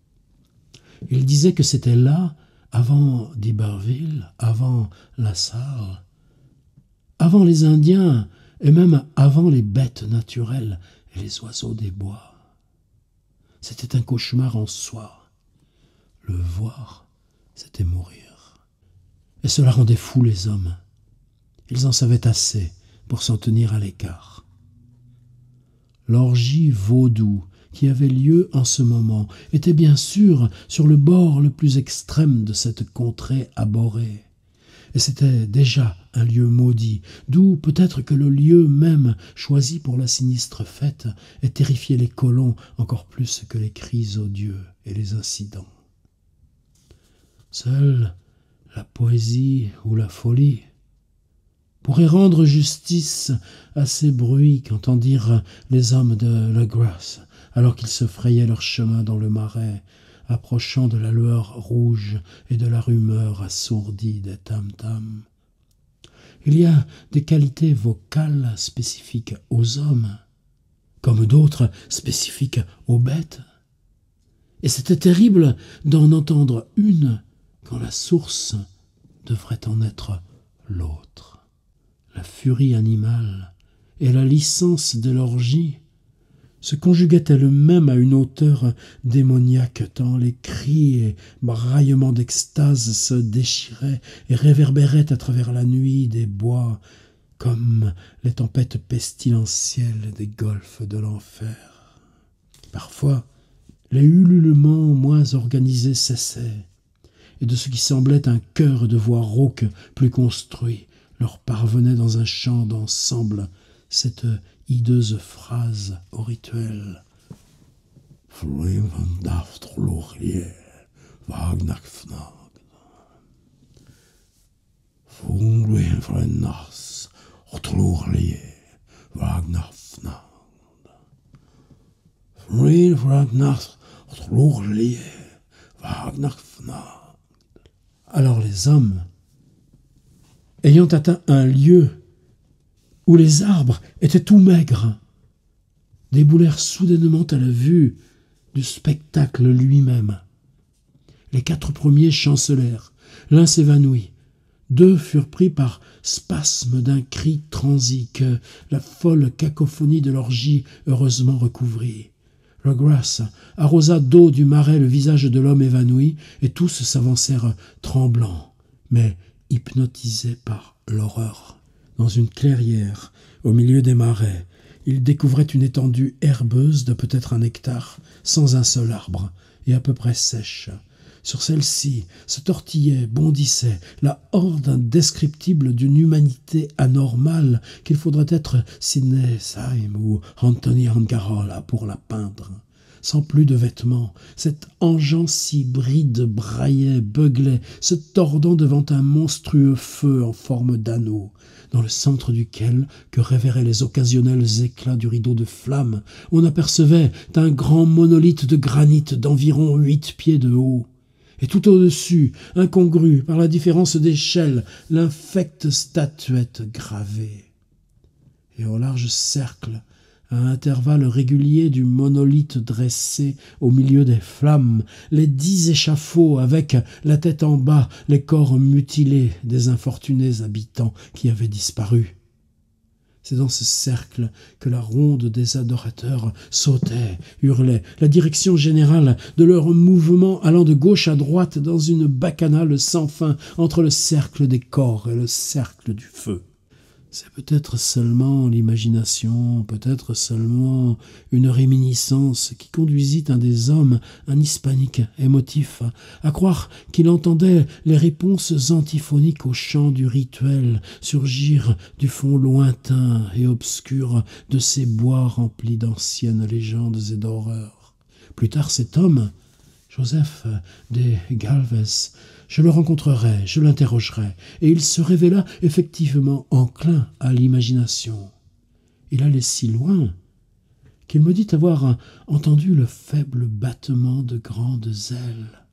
Ils disaient que c'était là, avant d'Iberville, avant La Salle, avant les Indiens et même avant les bêtes naturelles et les oiseaux des bois. C'était un cauchemar en soi. Le voir, c'était mourir. Et cela rendait fous les hommes. Ils en savaient assez pour s'en tenir à l'écart. L'orgie vaudou qui avait lieu en ce moment était bien sûr sur le bord le plus extrême de cette contrée abhorrée. Et c'était déjà un lieu maudit, d'où peut-être que le lieu même choisi pour la sinistre fête ait terrifié les colons encore plus que les cris odieux et les incidents. Seule la poésie ou la folie pourrait rendre justice à ces bruits qu'entendirent les hommes de Legrasse alors qu'ils se frayaient leur chemin dans le marais, approchant de la lueur rouge et de la rumeur assourdie des tam-tams. Il y a des qualités vocales spécifiques aux hommes, comme d'autres spécifiques aux bêtes. Et c'était terrible d'en entendre une quand la source devrait en être l'autre. La furie animale et la licence de l'orgie se conjuguaient elles-mêmes à une hauteur démoniaque, tant les cris et braillements d'extase se déchiraient et réverbéraient à travers la nuit des bois, comme les tempêtes pestilentielles des golfes de l'enfer. Parfois, les ululements moins organisés cessaient, et de ce qui semblait un chœur de voix rauques plus construit, leur parvenait dans un chant d'ensemble cette hideuse phrase au rituel. Alors les hommes, ayant atteint un lieu où les arbres étaient tout maigres, déboulèrent soudainement à la vue du spectacle lui-même. Les 4 premiers chancelèrent, l'un s'évanouit, 2 furent pris par spasme d'un cri transi que la folle cacophonie de l'orgie heureusement recouvrit. Legrasse arrosa d'eau du marais le visage de l'homme évanoui, et tous s'avancèrent tremblants, mais hypnotisés par l'horreur. Dans une clairière, au milieu des marais, il découvrait une étendue herbeuse de peut-être 1 hectare, sans un seul arbre, et à peu près sèche. Sur celle-ci se tortillait, bondissait la horde indescriptible d'une humanité anormale qu'il faudrait être Sidney Sime ou Anthony Angarola pour la peindre. sans plus de vêtements, cet engeance hybride braillait, beuglait, se tordant devant un monstrueux feu en forme d'anneau, dans le centre duquel, que révéraient les occasionnels éclats du rideau de flammes, on apercevait un grand monolithe de granit d'environ 8 pieds de haut. Et tout au-dessus, incongrue par la différence d'échelle, l'infecte statuette gravée. Et au large cercle, à intervalles réguliers du monolithe dressé au milieu des flammes, les 10 échafauds avec, la tête en bas, les corps mutilés des infortunés habitants qui avaient disparu. C'est dans ce cercle que la ronde des adorateurs sautait, hurlait, la direction générale de leurs mouvements allant de gauche à droite dans une bacchanale sans fin entre le cercle des corps et le cercle du feu. C'est peut-être seulement l'imagination, peut-être seulement une réminiscence qui conduisit un des hommes, un hispanique émotif, à croire qu'il entendait les réponses antiphoniques au chant du rituel surgir du fond lointain et obscur de ces bois remplis d'anciennes légendes et d'horreurs. Plus tard, cet homme, Joseph de Galvez, je le rencontrerai, je l'interrogerai, et il se révéla effectivement enclin à l'imagination. Il allait si loin qu'il me dit avoir entendu le faible battement de grandes ailes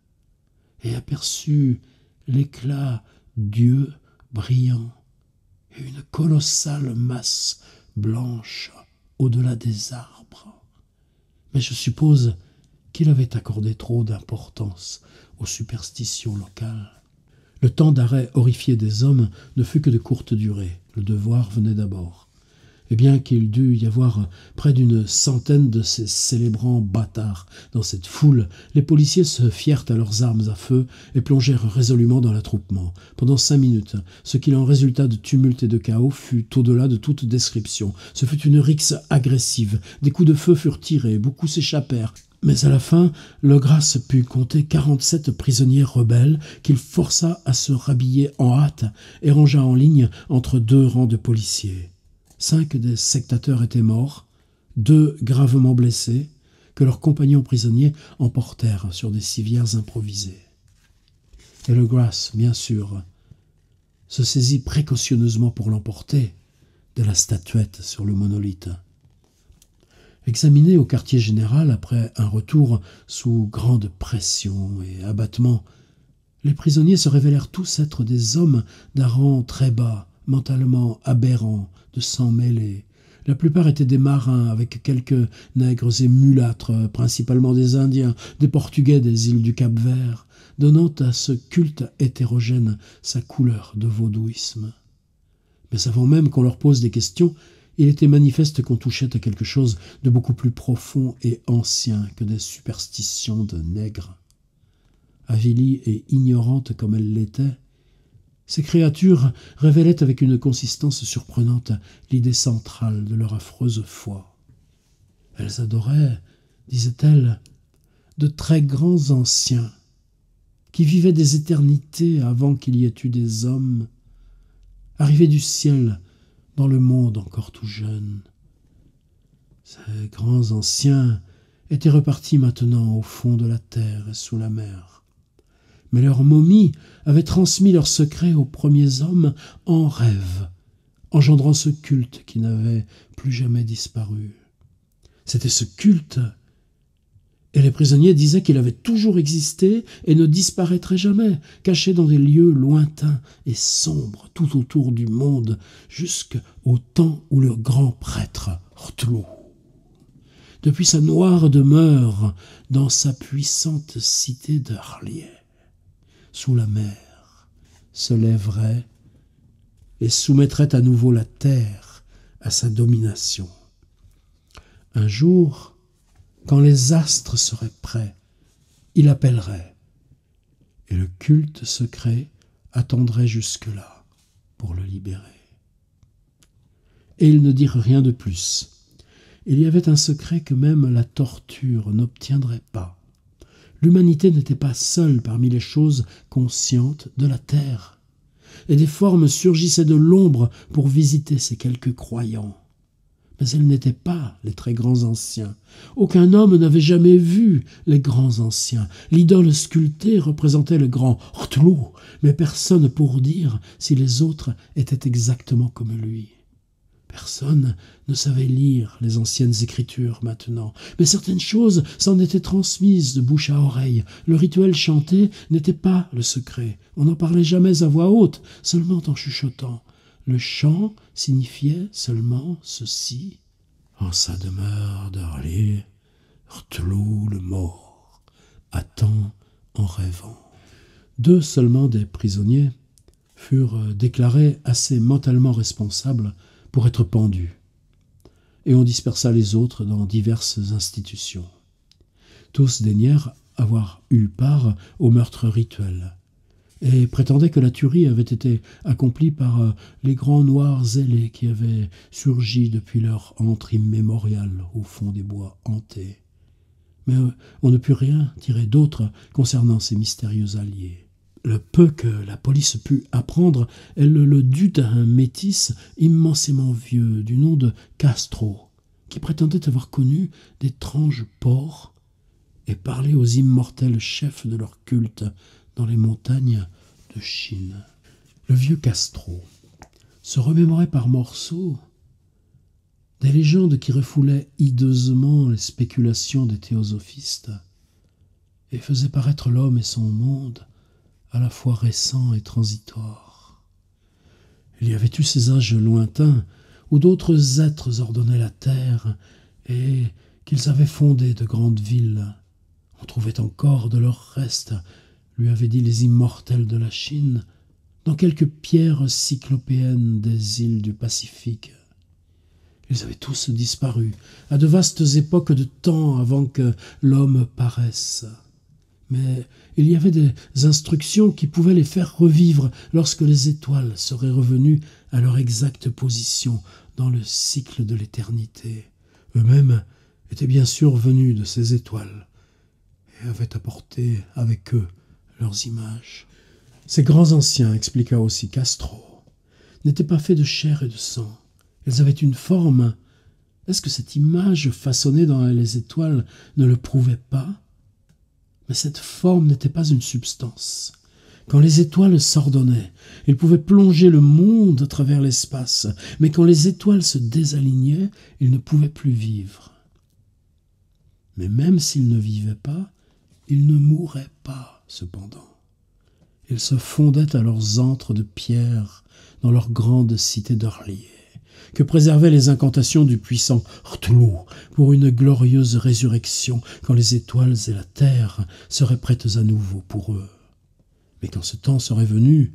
et aperçu l'éclat d'yeux brillants et une colossale masse blanche au-delà des arbres. Mais je suppose qu'il avait accordé trop d'importance aux superstitions locales. Le temps d'arrêt horrifié des hommes ne fut que de courte durée. Le devoir venait d'abord. Et bien qu'il dût y avoir près d'une centaine de ces célébrants bâtards dans cette foule, les policiers se fièrent à leurs armes à feu et plongèrent résolument dans l'attroupement. Pendant 5 minutes, ce qu'il en résulta de tumulte et de chaos fut au-delà de toute description. Ce fut une rixe agressive. Des coups de feu furent tirés, beaucoup s'échappèrent. Mais à la fin, Legras put compter 47 prisonniers rebelles qu'il força à se rhabiller en hâte et rangea en ligne entre 2 rangs de policiers. 5 des sectateurs étaient morts, 2 gravement blessés, que leurs compagnons prisonniers emportèrent sur des civières improvisées. Et Legras, bien sûr, se saisit précautionneusement pour l'emporter de la statuette sur le monolithe. Examinés au quartier général après un retour sous grande pression et abattement, les prisonniers se révélèrent tous être des hommes d'un rang très bas, mentalement aberrants, de sang mêlé. La plupart étaient des marins avec quelques nègres et mulâtres, principalement des Indiens, des Portugais des îles du Cap-Vert, donnant à ce culte hétérogène sa couleur de vaudouisme. Mais avant même qu'on leur pose des questions, il était manifeste qu'on touchait à quelque chose de beaucoup plus profond et ancien que des superstitions de nègres. Avilie et ignorante comme elles l'étaient, ces créatures révélaient avec une consistance surprenante l'idée centrale de leur affreuse foi. Elles adoraient, disaient-elles, de très grands anciens, qui vivaient des éternités avant qu'il y ait eu des hommes, arrivés du ciel dans le monde encore tout jeune. Ces grands anciens étaient repartis maintenant au fond de la terre et sous la mer. Mais leurs momies avaient transmis leurs secrets aux premiers hommes en rêve, engendrant ce culte qui n'avait plus jamais disparu. C'était ce culte, et les prisonniers disaient qu'il avait toujours existé et ne disparaîtrait jamais, caché dans des lieux lointains et sombres tout autour du monde, jusqu'au temps où le grand prêtre Rtlo, depuis sa noire demeure dans sa puissante cité d'Arlier, sous la mer, se lèverait et soumettrait à nouveau la terre à sa domination. Un jour, quand les astres seraient prêts, il appellerait, et le culte secret attendrait jusque-là pour le libérer. Et ils ne dirent rien de plus. Il y avait un secret que même la torture n'obtiendrait pas. L'humanité n'était pas seule parmi les choses conscientes de la terre, et des formes surgissaient de l'ombre pour visiter ces quelques croyants. Mais elles n'étaient pas les très grands anciens. Aucun homme n'avait jamais vu les grands anciens. L'idole sculptée représentait le grand Cthulhu, mais personne pour dire si les autres étaient exactement comme lui. Personne ne savait lire les anciennes écritures maintenant, mais certaines choses s'en étaient transmises de bouche à oreille. Le rituel chanté n'était pas le secret. On n'en parlait jamais à voix haute, seulement en chuchotant. Le chant signifiait seulement ceci. En sa demeure d'Arlier, Cthulhu le mort attend en rêvant. 2 seulement des prisonniers furent déclarés assez mentalement responsables pour être pendus, et on dispersa les autres dans diverses institutions. Tous daignèrent avoir eu part au meurtre rituel, et prétendaient que la tuerie avait été accomplie par les grands noirs ailés qui avaient surgi depuis leur antre immémorial au fond des bois hantés. Mais on ne put rien tirer d'autre concernant ces mystérieux alliés. Le peu que la police put apprendre, elle le dut à un métis immensément vieux du nom de Castro, qui prétendait avoir connu d'étranges porcs et parlé aux immortels chefs de leur culte dans les montagnes de Chine. Le vieux Castro se remémorait par morceaux des légendes qui refoulaient hideusement les spéculations des théosophistes et faisaient paraître l'homme et son monde à la fois récent et transitoire. Il y avait eu ces âges lointains où d'autres êtres ordonnaient la terre et qu'ils avaient fondé de grandes villes. On trouvait encore de leurs restes, lui avaient dit les immortels de la Chine, dans quelques pierres cyclopéennes des îles du Pacifique. Ils avaient tous disparu, à de vastes époques de temps avant que l'homme paraisse. Mais il y avait des instructions qui pouvaient les faire revivre lorsque les étoiles seraient revenues à leur exacte position dans le cycle de l'éternité. Eux-mêmes étaient bien sûr venus de ces étoiles et avaient apporté avec eux leurs images. Ces grands anciens, expliqua aussi Castro, n'étaient pas faits de chair et de sang. Ils avaient une forme. Est-ce que cette image façonnée dans les étoiles ne le prouvait pas ? Mais cette forme n'était pas une substance. Quand les étoiles s'ordonnaient, ils pouvaient plonger le monde à travers l'espace, mais quand les étoiles se désalignaient, ils ne pouvaient plus vivre. Mais même s'ils ne vivaient pas, ils ne mouraient pas, cependant. Ils se fondaient à leurs antres de pierre dans leur grande cité d'Arlier, que préservaient les incantations du puissant Cthulhu pour une glorieuse résurrection quand les étoiles et la terre seraient prêtes à nouveau pour eux. Mais quand ce temps serait venu,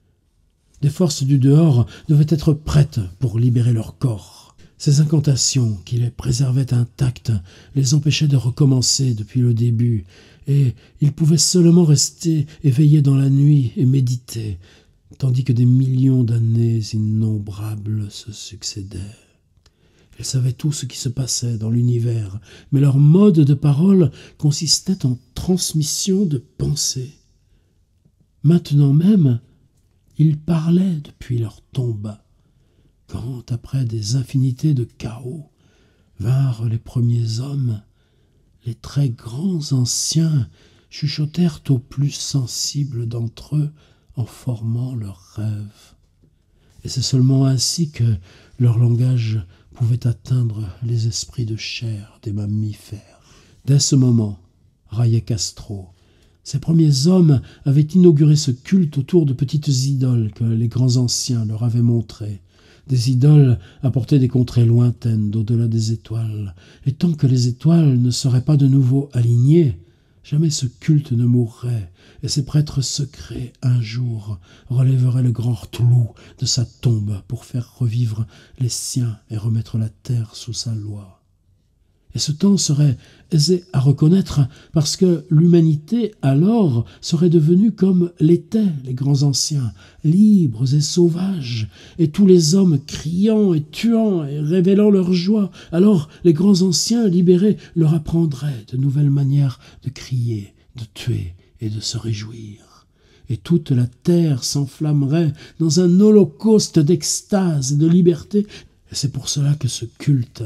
des forces du dehors devaient être prêtes pour libérer leur corps. Ces incantations qui les préservaient intactes les empêchaient de recommencer depuis le début, et ils pouvaient seulement rester éveillés dans la nuit et méditer, tandis que des millions d'années innombrables se succédaient. Ils savaient tout ce qui se passait dans l'univers, mais leur mode de parole consistait en transmission de pensées. Maintenant même, ils parlaient depuis leur tombe, quand, après des infinités de chaos, vinrent les premiers hommes, les très grands anciens chuchotèrent aux plus sensibles d'entre eux en formant leurs rêves. Et c'est seulement ainsi que leur langage pouvait atteindre les esprits de chair des mammifères. Dès ce moment, raillait Castro, ces premiers hommes avaient inauguré ce culte autour de petites idoles que les grands anciens leur avaient montrées. Des idoles apportaient des contrées lointaines d'au-delà des étoiles. Et tant que les étoiles ne seraient pas de nouveau alignées, jamais ce culte ne mourrait, et ces prêtres secrets, un jour, relèveraient le grand Cthulhu de sa tombe pour faire revivre les siens et remettre la terre sous sa loi. Et ce temps serait aisé à reconnaître parce que l'humanité alors serait devenue comme l'étaient les grands anciens, libres et sauvages, et tous les hommes criant et tuant et révélant leur joie. Alors les grands anciens libérés leur apprendraient de nouvelles manières de crier, de tuer et de se réjouir. Et toute la terre s'enflammerait dans un holocauste d'extase et de liberté, Et c'est pour cela que ce culte,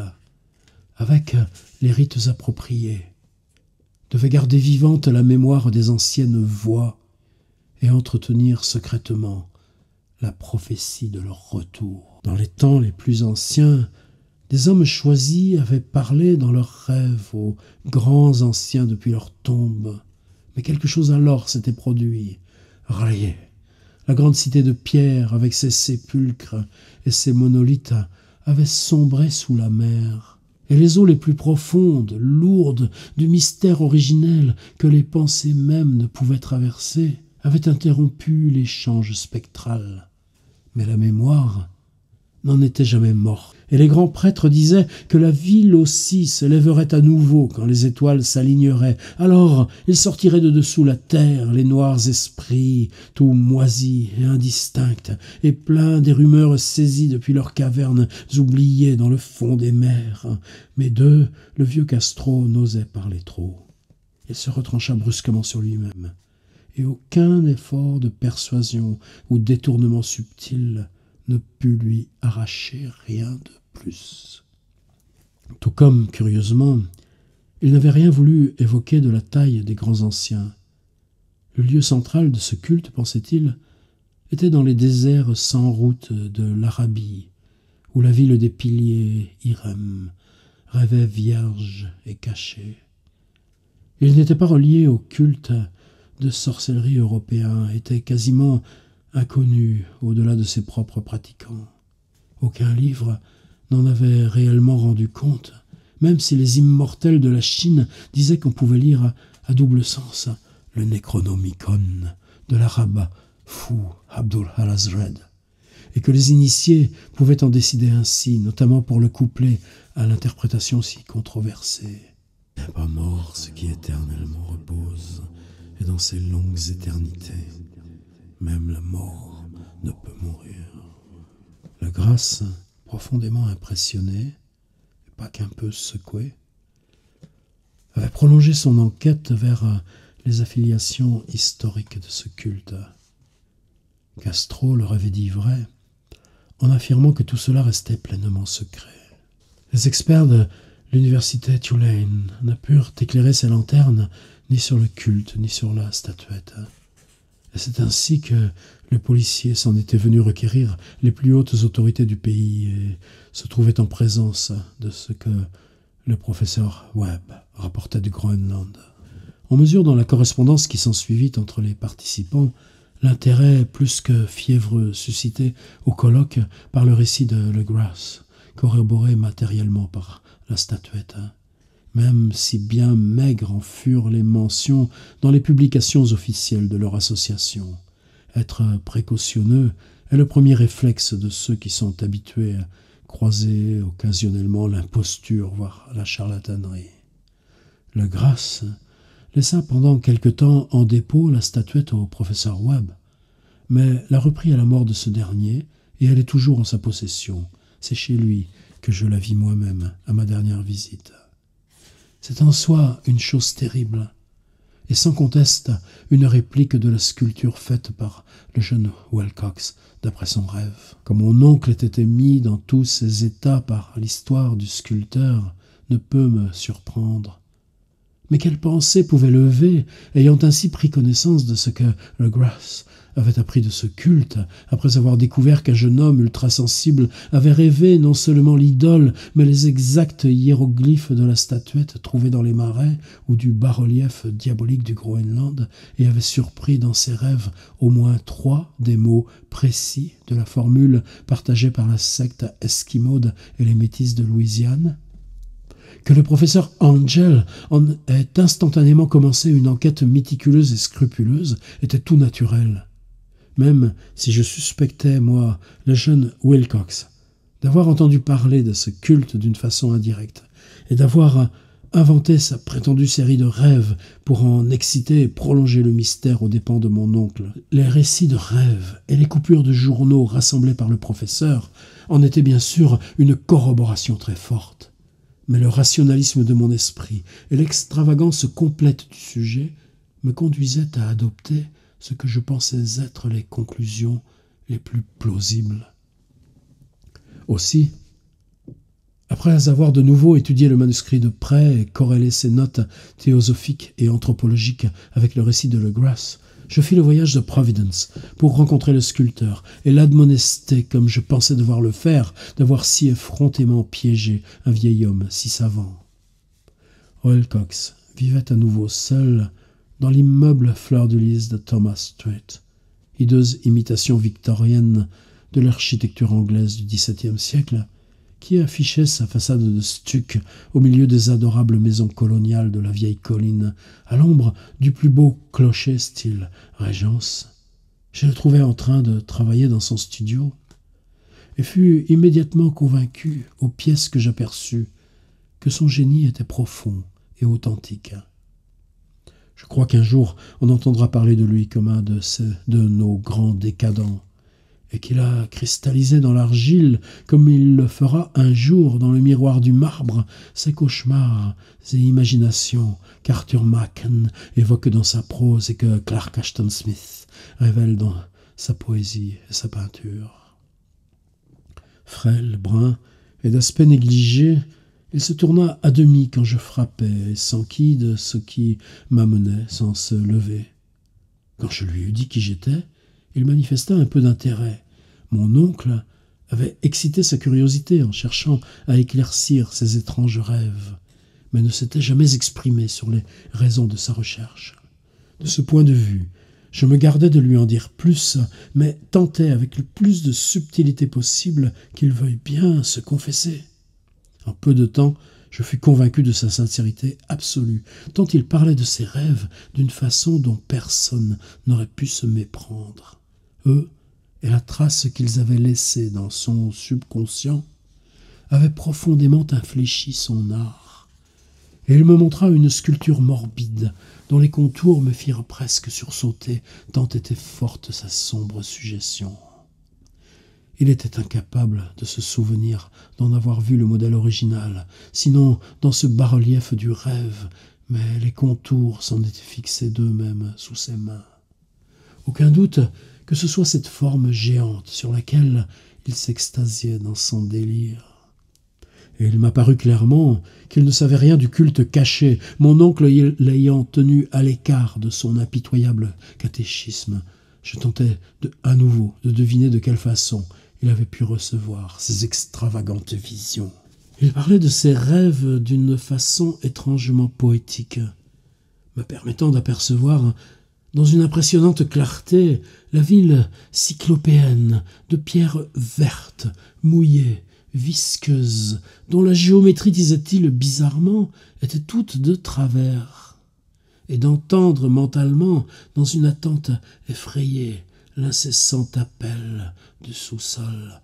avec les rites appropriés, devait garder vivante la mémoire des anciennes voix et entretenir secrètement la prophétie de leur retour. Dans les temps les plus anciens, des hommes choisis avaient parlé dans leurs rêves aux grands anciens depuis leur tombe. Mais quelque chose alors s'était produit. Rayé, la grande cité de pierre avec ses sépulcres et ses monolithes, avait sombré sous la mer. Et les eaux les plus profondes, lourdes du mystère originel que les pensées mêmes ne pouvaient traverser, avaient interrompu l'échange spectral. Mais la mémoire n'en était jamais morte. Et les grands prêtres disaient que la ville aussi se lèverait à nouveau quand les étoiles s'aligneraient. Alors ils sortiraient de dessous la terre, les noirs esprits, tout moisis et indistincts, et pleins des rumeurs saisies depuis leurs cavernes oubliées dans le fond des mers. Mais d'eux, le vieux Castro n'osait parler trop. Il se retrancha brusquement sur lui-même, et aucun effort de persuasion ou détournement subtil ne put lui arracher rien de plus. Tout comme, curieusement, il n'avait rien voulu évoquer de la taille des grands anciens. Le lieu central de ce culte, pensait-il, était dans les déserts sans route de l'Arabie, où la ville des piliers, Irem, rêvait vierge et cachée. Il n'était pas relié au culte de sorcellerie européen, était quasiment inconnu au-delà de ses propres pratiquants. Aucun livre n'en avait réellement rendu compte, même si les immortels de la Chine disaient qu'on pouvait lire à double sens le Necronomicon de l'arabe fou Abdul al-Azred, et que les initiés pouvaient en décider ainsi, notamment pour le couplet à l'interprétation si controversée. « N'est pas mort ce qui éternellement repose, et dans ces longues éternités, même la mort ne peut mourir. » La Grâce, profondément impressionné, et pas qu'un peu secoué, avait prolongé son enquête vers les affiliations historiques de ce culte. Castro leur avait dit vrai, en affirmant que tout cela restait pleinement secret. Les experts de l'université Tulane ne purent éclairer ces lanternes ni sur le culte, ni sur la statuette. Et c'est ainsi que le policier s'en était venu requérir les plus hautes autorités du pays et se trouvait en présence de ce que le professeur Webb rapportait du Groenland. On mesure dans la correspondance qui s'ensuivit entre les participants l'intérêt plus que fiévreux suscité au colloque par le récit de Le Grasse, corroboré matériellement par la statuette, même si bien maigres en furent les mentions dans les publications officielles de leur association. Être précautionneux est le premier réflexe de ceux qui sont habitués à croiser occasionnellement l'imposture, voire la charlatanerie. Le Grasse laissa pendant quelque temps en dépôt la statuette au professeur Webb, mais la reprit à la mort de ce dernier, et elle est toujours en sa possession. C'est chez lui que je la vis moi-même à ma dernière visite. C'est en soi une chose terrible, et sans conteste une réplique de la sculpture faite par le jeune Wilcox d'après son rêve. Comme mon oncle était émis dans tous ses états par l'histoire du sculpteur, ne peut me surprendre. Mais quelle pensée pouvait lever, ayant ainsi pris connaissance de ce que Le Grasse avait appris de ce culte, après avoir découvert qu'un jeune homme ultrasensible avait rêvé non seulement l'idole, mais les exacts hiéroglyphes de la statuette trouvée dans les marais ou du bas-relief diabolique du Groenland, et avait surpris dans ses rêves au moins 3 des mots précis de la formule partagée par la secte esquimaude et les métis de Louisiane? Que le professeur Angel en ait instantanément commencé une enquête méticuleuse et scrupuleuse était tout naturel. Même si je suspectais, moi, le jeune Wilcox, d'avoir entendu parler de ce culte d'une façon indirecte, et d'avoir inventé sa prétendue série de rêves pour en exciter et prolonger le mystère aux dépens de mon oncle. Les récits de rêves et les coupures de journaux rassemblés par le professeur en étaient bien sûr une corroboration très forte. Mais le rationalisme de mon esprit et l'extravagance complète du sujet me conduisaient à adopter ce que je pensais être les conclusions les plus plausibles. Aussi, Après avoir de nouveau étudié le manuscrit de près et corrélé ses notes théosophiques et anthropologiques avec le récit de Legras, je fis le voyage de Providence pour rencontrer le sculpteur et l'admonester comme je pensais devoir le faire, d'avoir si effrontément piégé un vieil homme si savant. Royal Cox vivait à nouveau seul dans l'immeuble Fleur de Lys de Thomas Street, hideuse imitation victorienne de l'architecture anglaise du XVIIe siècle, qui affichait sa façade de stuc au milieu des adorables maisons coloniales de la vieille colline, à l'ombre du plus beau clocher style Régence. Je le trouvai en train de travailler dans son studio et fus immédiatement convaincu, aux pièces que j'aperçus, que son génie était profond et authentique. Je crois qu'un jour on entendra parler de lui comme un de nos grands décadents, et qu'il a cristallisé dans l'argile, comme il le fera un jour dans le miroir du marbre, ces cauchemars et imaginations qu'Arthur Machen évoque dans sa prose et que Clark Ashton Smith révèle dans sa poésie et sa peinture. Frêle, brun et d'aspect négligé, il se tourna à demi quand je frappais et s'enquit de ce qui m'amenait sans se lever. Quand je lui eus dit qui j'étais, il manifesta un peu d'intérêt. Mon oncle avait excité sa curiosité en cherchant à éclaircir ses étranges rêves, mais ne s'était jamais exprimé sur les raisons de sa recherche. De ce point de vue, je me gardais de lui en dire plus, mais tentais avec le plus de subtilité possible qu'il veuille bien se confesser. En peu de temps, je fus convaincu de sa sincérité absolue, tant il parlait de ses rêves d'une façon dont personne n'aurait pu se méprendre. Eux, et la trace qu'ils avaient laissée dans son subconscient, avaient profondément infléchi son art. Et il me montra une sculpture morbide, dont les contours me firent presque sursauter, tant était forte sa sombre suggestion. Il était incapable de se souvenir d'en avoir vu le modèle original, sinon dans ce bas-relief du rêve, mais les contours s'en étaient fixés d'eux-mêmes sous ses mains. Aucun doute que ce soit cette forme géante sur laquelle il s'extasiait dans son délire. Et il m'apparut clairement qu'il ne savait rien du culte caché, mon oncle l'ayant tenu à l'écart de son impitoyable catéchisme. Je tentais à nouveau de deviner de quelle façon il avait pu recevoir ces extravagantes visions. Il parlait de ses rêves d'une façon étrangement poétique, me permettant d'apercevoir dans une impressionnante clarté la ville cyclopéenne de pierres vertes, mouillées, visqueuses, dont la géométrie, disait-il bizarrement, était toute de travers, et d'entendre mentalement, dans une attente effrayée, l'incessant appel du sous-sol.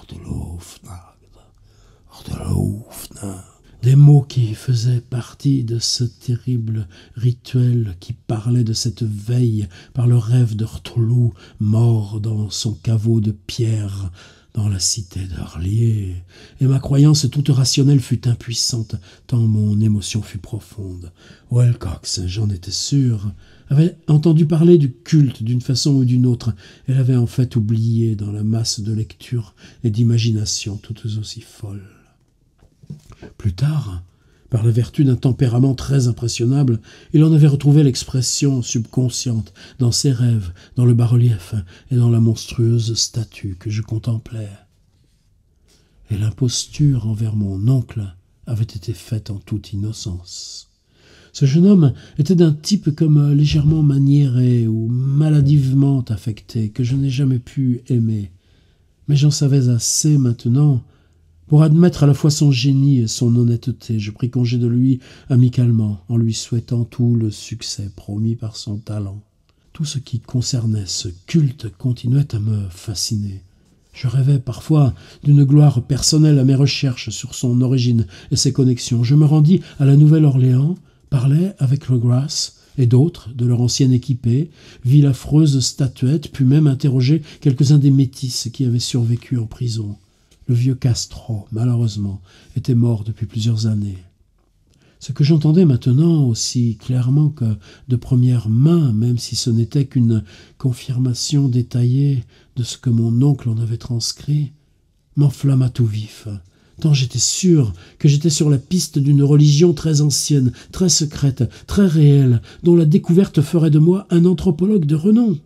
Des mots qui faisaient partie de ce terrible rituel qui parlait de cette veille par le rêve de Cthulhu, mort dans son caveau de pierre dans la cité d'Arlier, et ma croyance toute rationnelle fut impuissante, tant mon émotion fut profonde. Wilcox, j'en étais sûr, avait entendu parler du culte d'une façon ou d'une autre. Elle avait en fait oublié dans la masse de lectures et d'imagination toutes aussi folles. Plus tard, par la vertu d'un tempérament très impressionnable, il en avait retrouvé l'expression subconsciente dans ses rêves, dans le bas-relief et dans la monstrueuse statue que je contemplais. Et l'imposture envers mon oncle avait été faite en toute innocence. Ce jeune homme était d'un type comme légèrement maniéré ou maladivement affecté, que je n'ai jamais pu aimer. Mais j'en savais assez maintenant pour admettre à la fois son génie et son honnêteté. Je pris congé de lui amicalement, en lui souhaitant tout le succès promis par son talent. Tout ce qui concernait ce culte continuait à me fasciner. Je rêvais parfois d'une gloire personnelle à mes recherches sur son origine et ses connexions. Je me rendis à la Nouvelle-Orléans, parlais avec Legras et d'autres de leur ancienne équipée, vis l'affreuse statuette, puis même interroger quelques-uns des métis qui avaient survécu en prison. Le vieux Castro, malheureusement, était mort depuis plusieurs années. Ce que j'entendais maintenant aussi clairement que de première main, même si ce n'était qu'une confirmation détaillée de ce que mon oncle en avait transcrit, m'enflamma tout vif, tant j'étais sûr que j'étais sur la piste d'une religion très ancienne, très secrète, très réelle, dont la découverte ferait de moi un anthropologue de renom.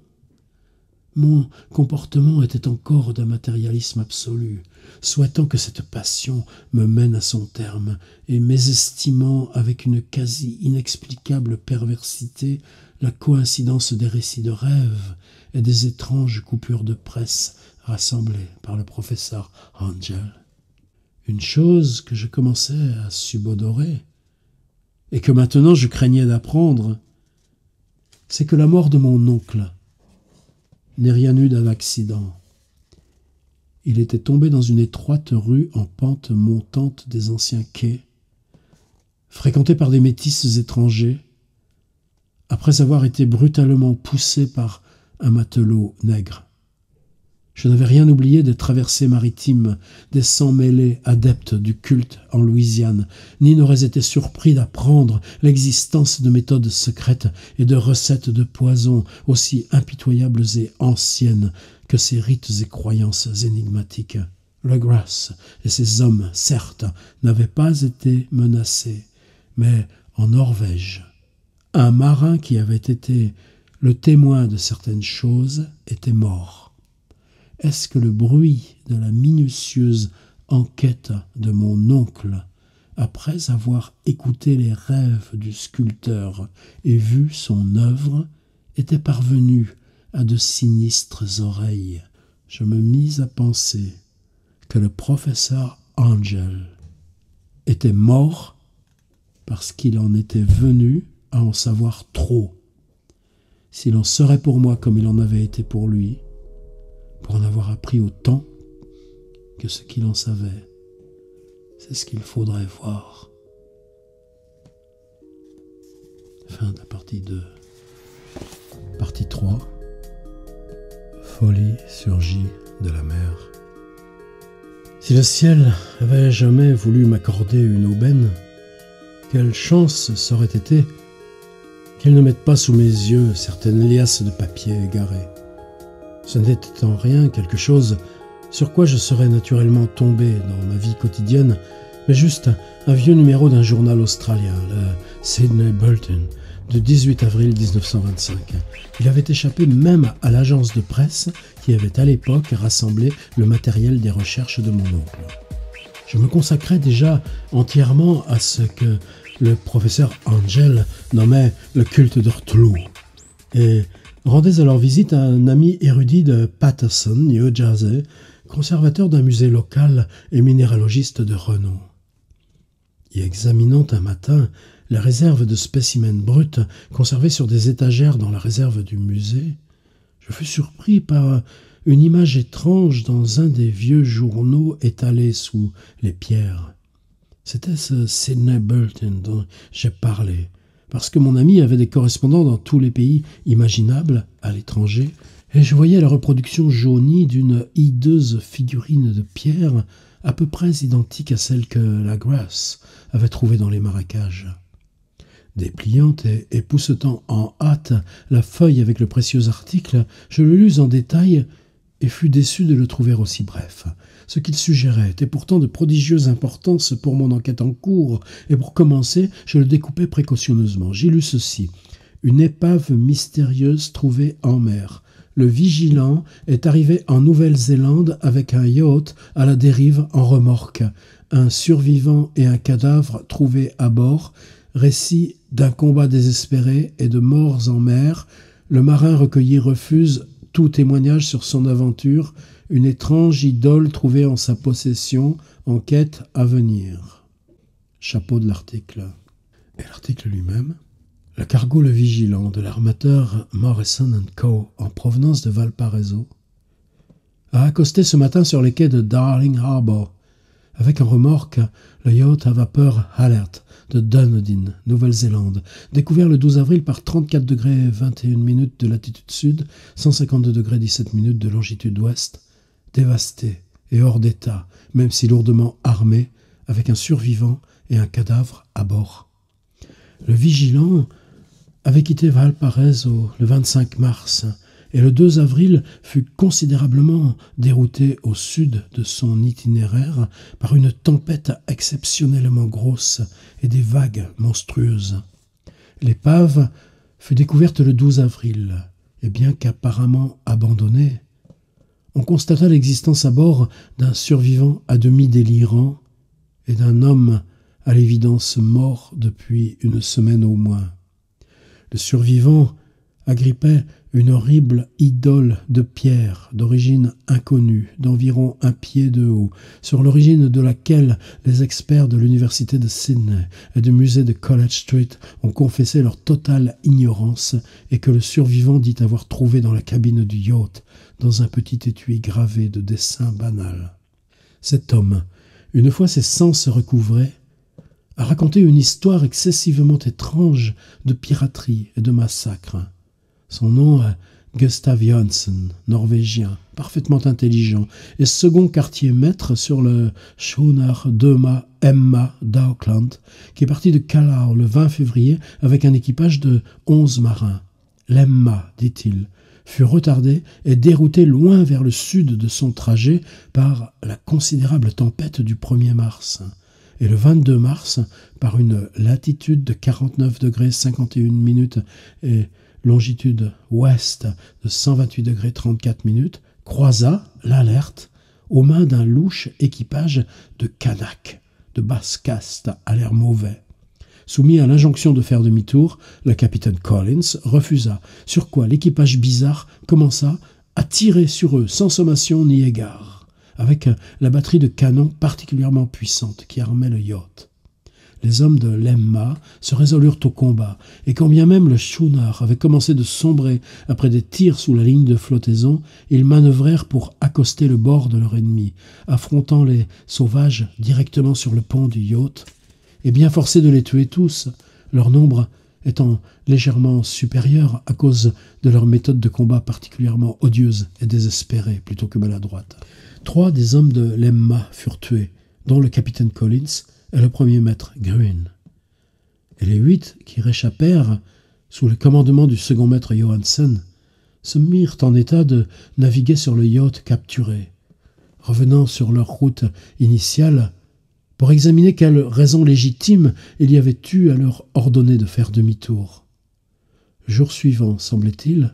Mon comportement était encore d'un matérialisme absolu, souhaitant que cette passion me mène à son terme, et mésestimant avec une quasi inexplicable perversité la coïncidence des récits de rêve et des étranges coupures de presse rassemblées par le professeur Angel. Une chose que je commençais à subodorer, et que maintenant je craignais d'apprendre, c'est que la mort de mon oncle n'est rien eu d'un accident. Il était tombé dans une étroite rue en pente montante des anciens quais, fréquentée par des métis étrangers, après avoir été brutalement poussé par un matelot nègre. Je n'avais rien oublié des traversées maritimes, des sans-mêlés adeptes du culte en Louisiane, ni n'aurais été surpris d'apprendre l'existence de méthodes secrètes et de recettes de poison aussi impitoyables et anciennes que ces rites et croyances énigmatiques. Legrasse et ses hommes, certes, n'avaient pas été menacés, mais en Norvège, un marin qui avait été le témoin de certaines choses était mort. Est-ce que le bruit de la minutieuse enquête de mon oncle, après avoir écouté les rêves du sculpteur et vu son œuvre, était parvenu à de sinistres oreilles? Je me mis à penser que le professeur Angel était mort parce qu'il en était venu à en savoir trop. S'il en serait pour moi comme il en avait été pour lui, pour en avoir appris autant que ce qu'il en savait, c'est ce qu'il faudrait voir. Fin de la partie 2. Partie 3. Folie surgit de la mer. Si le ciel avait jamais voulu m'accorder une aubaine, quelle chance ça aurait été qu'il ne mette pas sous mes yeux certaines liasses de papier égarées. Ce n'était en rien quelque chose sur quoi je serais naturellement tombé dans ma vie quotidienne, mais juste un vieux numéro d'un journal australien, le Sydney Bulletin, de 18 avril 1925. Il avait échappé même à l'agence de presse qui avait à l'époque rassemblé le matériel des recherches de mon oncle. Je me consacrais déjà entièrement à ce que le professeur Angel nommait le culte de Cthulhu, et rendais alors visite à un ami érudit de Paterson, New Jersey, conservateur d'un musée local et minéralogiste de renom. Y examinant un matin la réserve de spécimens bruts conservés sur des étagères dans la réserve du musée, je fus surpris par une image étrange dans un des vieux journaux étalés sous les pierres. C'était ce Sydney Bulletin dont j'ai parlé, parce que mon ami avait des correspondants dans tous les pays imaginables à l'étranger, et je voyais la reproduction jaunie d'une hideuse figurine de pierre à peu près identique à celle que Legrasse avait trouvée dans les marécages. Dépliant et époussetant en hâte la feuille avec le précieux article, je le lus en détail et fus déçu de le trouver aussi bref. Ce qu'il suggérait était pourtant de prodigieuse importance pour mon enquête en cours, et pour commencer, je le découpais précautionneusement. J'y lus ceci. Une épave mystérieuse trouvée en mer. Le vigilant est arrivé en Nouvelle-Zélande avec un yacht à la dérive en remorque. Un survivant et un cadavre trouvés à bord. Récit d'un combat désespéré et de morts en mer. Le marin recueilli refuse tout témoignage sur son aventure. Une étrange idole trouvée en sa possession. Enquête à venir. Chapeau de l'article. Et l'article lui-même. Le cargo Le Vigilant de l'armateur Morrison & Co. en provenance de Valparaiso a accosté ce matin sur les quais de Darling Harbour avec en remorque le yacht à vapeur Alert de Dunedin, Nouvelle-Zélande, découvert le 12 avril par 34 degrés 21 minutes de latitude sud, 152 degrés 17 minutes de longitude ouest, dévasté et hors d'état, même si lourdement armé, avec un survivant et un cadavre à bord. Le Vigilant avait quitté Valparaiso le 25 mars et le 2 avril fut considérablement dérouté au sud de son itinéraire par une tempête exceptionnellement grosse et des vagues monstrueuses. L'épave fut découverte le 12 avril, et bien qu'apparemment abandonnée, on constata l'existence à bord d'un survivant à demi délirant et d'un homme à l'évidence mort depuis une semaine au moins. Le survivant agrippait une horrible idole de pierre d'origine inconnue, d'environ 1 pied de haut, sur l'origine de laquelle les experts de l'université de Sydney et du musée de College Street ont confessé leur totale ignorance et que le survivant dit avoir trouvé dans la cabine du yacht, dans un petit étui gravé de dessins banals. Cet homme, une fois ses sens recouvrés, a raconté une histoire excessivement étrange de piraterie et de massacre. Son nom est Gustav Johansen, norvégien, parfaitement intelligent, et second quartier-maître sur le schooner Döma Emma d'Auckland, qui est parti de Callao le 20 février avec un équipage de 11 marins. L'Emma, dit-il, fut retardé et dérouté loin vers le sud de son trajet par la considérable tempête du 1er mars. Et le 22 mars, par une latitude de 49 degrés 51 minutes et longitude ouest de 128 degrés 34 minutes, croisa l'Alerte aux mains d'un louche équipage de Kanak, de basse caste à l'air mauvais. Soumis à l'injonction de faire demi-tour, le capitaine Collins refusa, sur quoi l'équipage bizarre commença à tirer sur eux sans sommation ni égard, avec la batterie de canons particulièrement puissante qui armait le yacht. Les hommes de l'Emma se résolurent au combat, et quand bien même le schooner avait commencé de sombrer après des tirs sous la ligne de flottaison, ils manœuvrèrent pour accoster le bord de leur ennemi, affrontant les sauvages directement sur le pont du yacht, et bien forcés de les tuer tous, leur nombre étant légèrement supérieur à cause de leur méthode de combat particulièrement odieuse et désespérée plutôt que maladroite. 3 des hommes de l'Emma furent tués, dont le capitaine Collins et le premier maître Gruen. Et les 8 qui réchappèrent, sous le commandement du second maître Johansen, se mirent en état de naviguer sur le yacht capturé, revenant sur leur route initiale pour examiner quelle raison légitime il y avait eu à leur ordonner de faire demi-tour. Le jour suivant, semblait-il,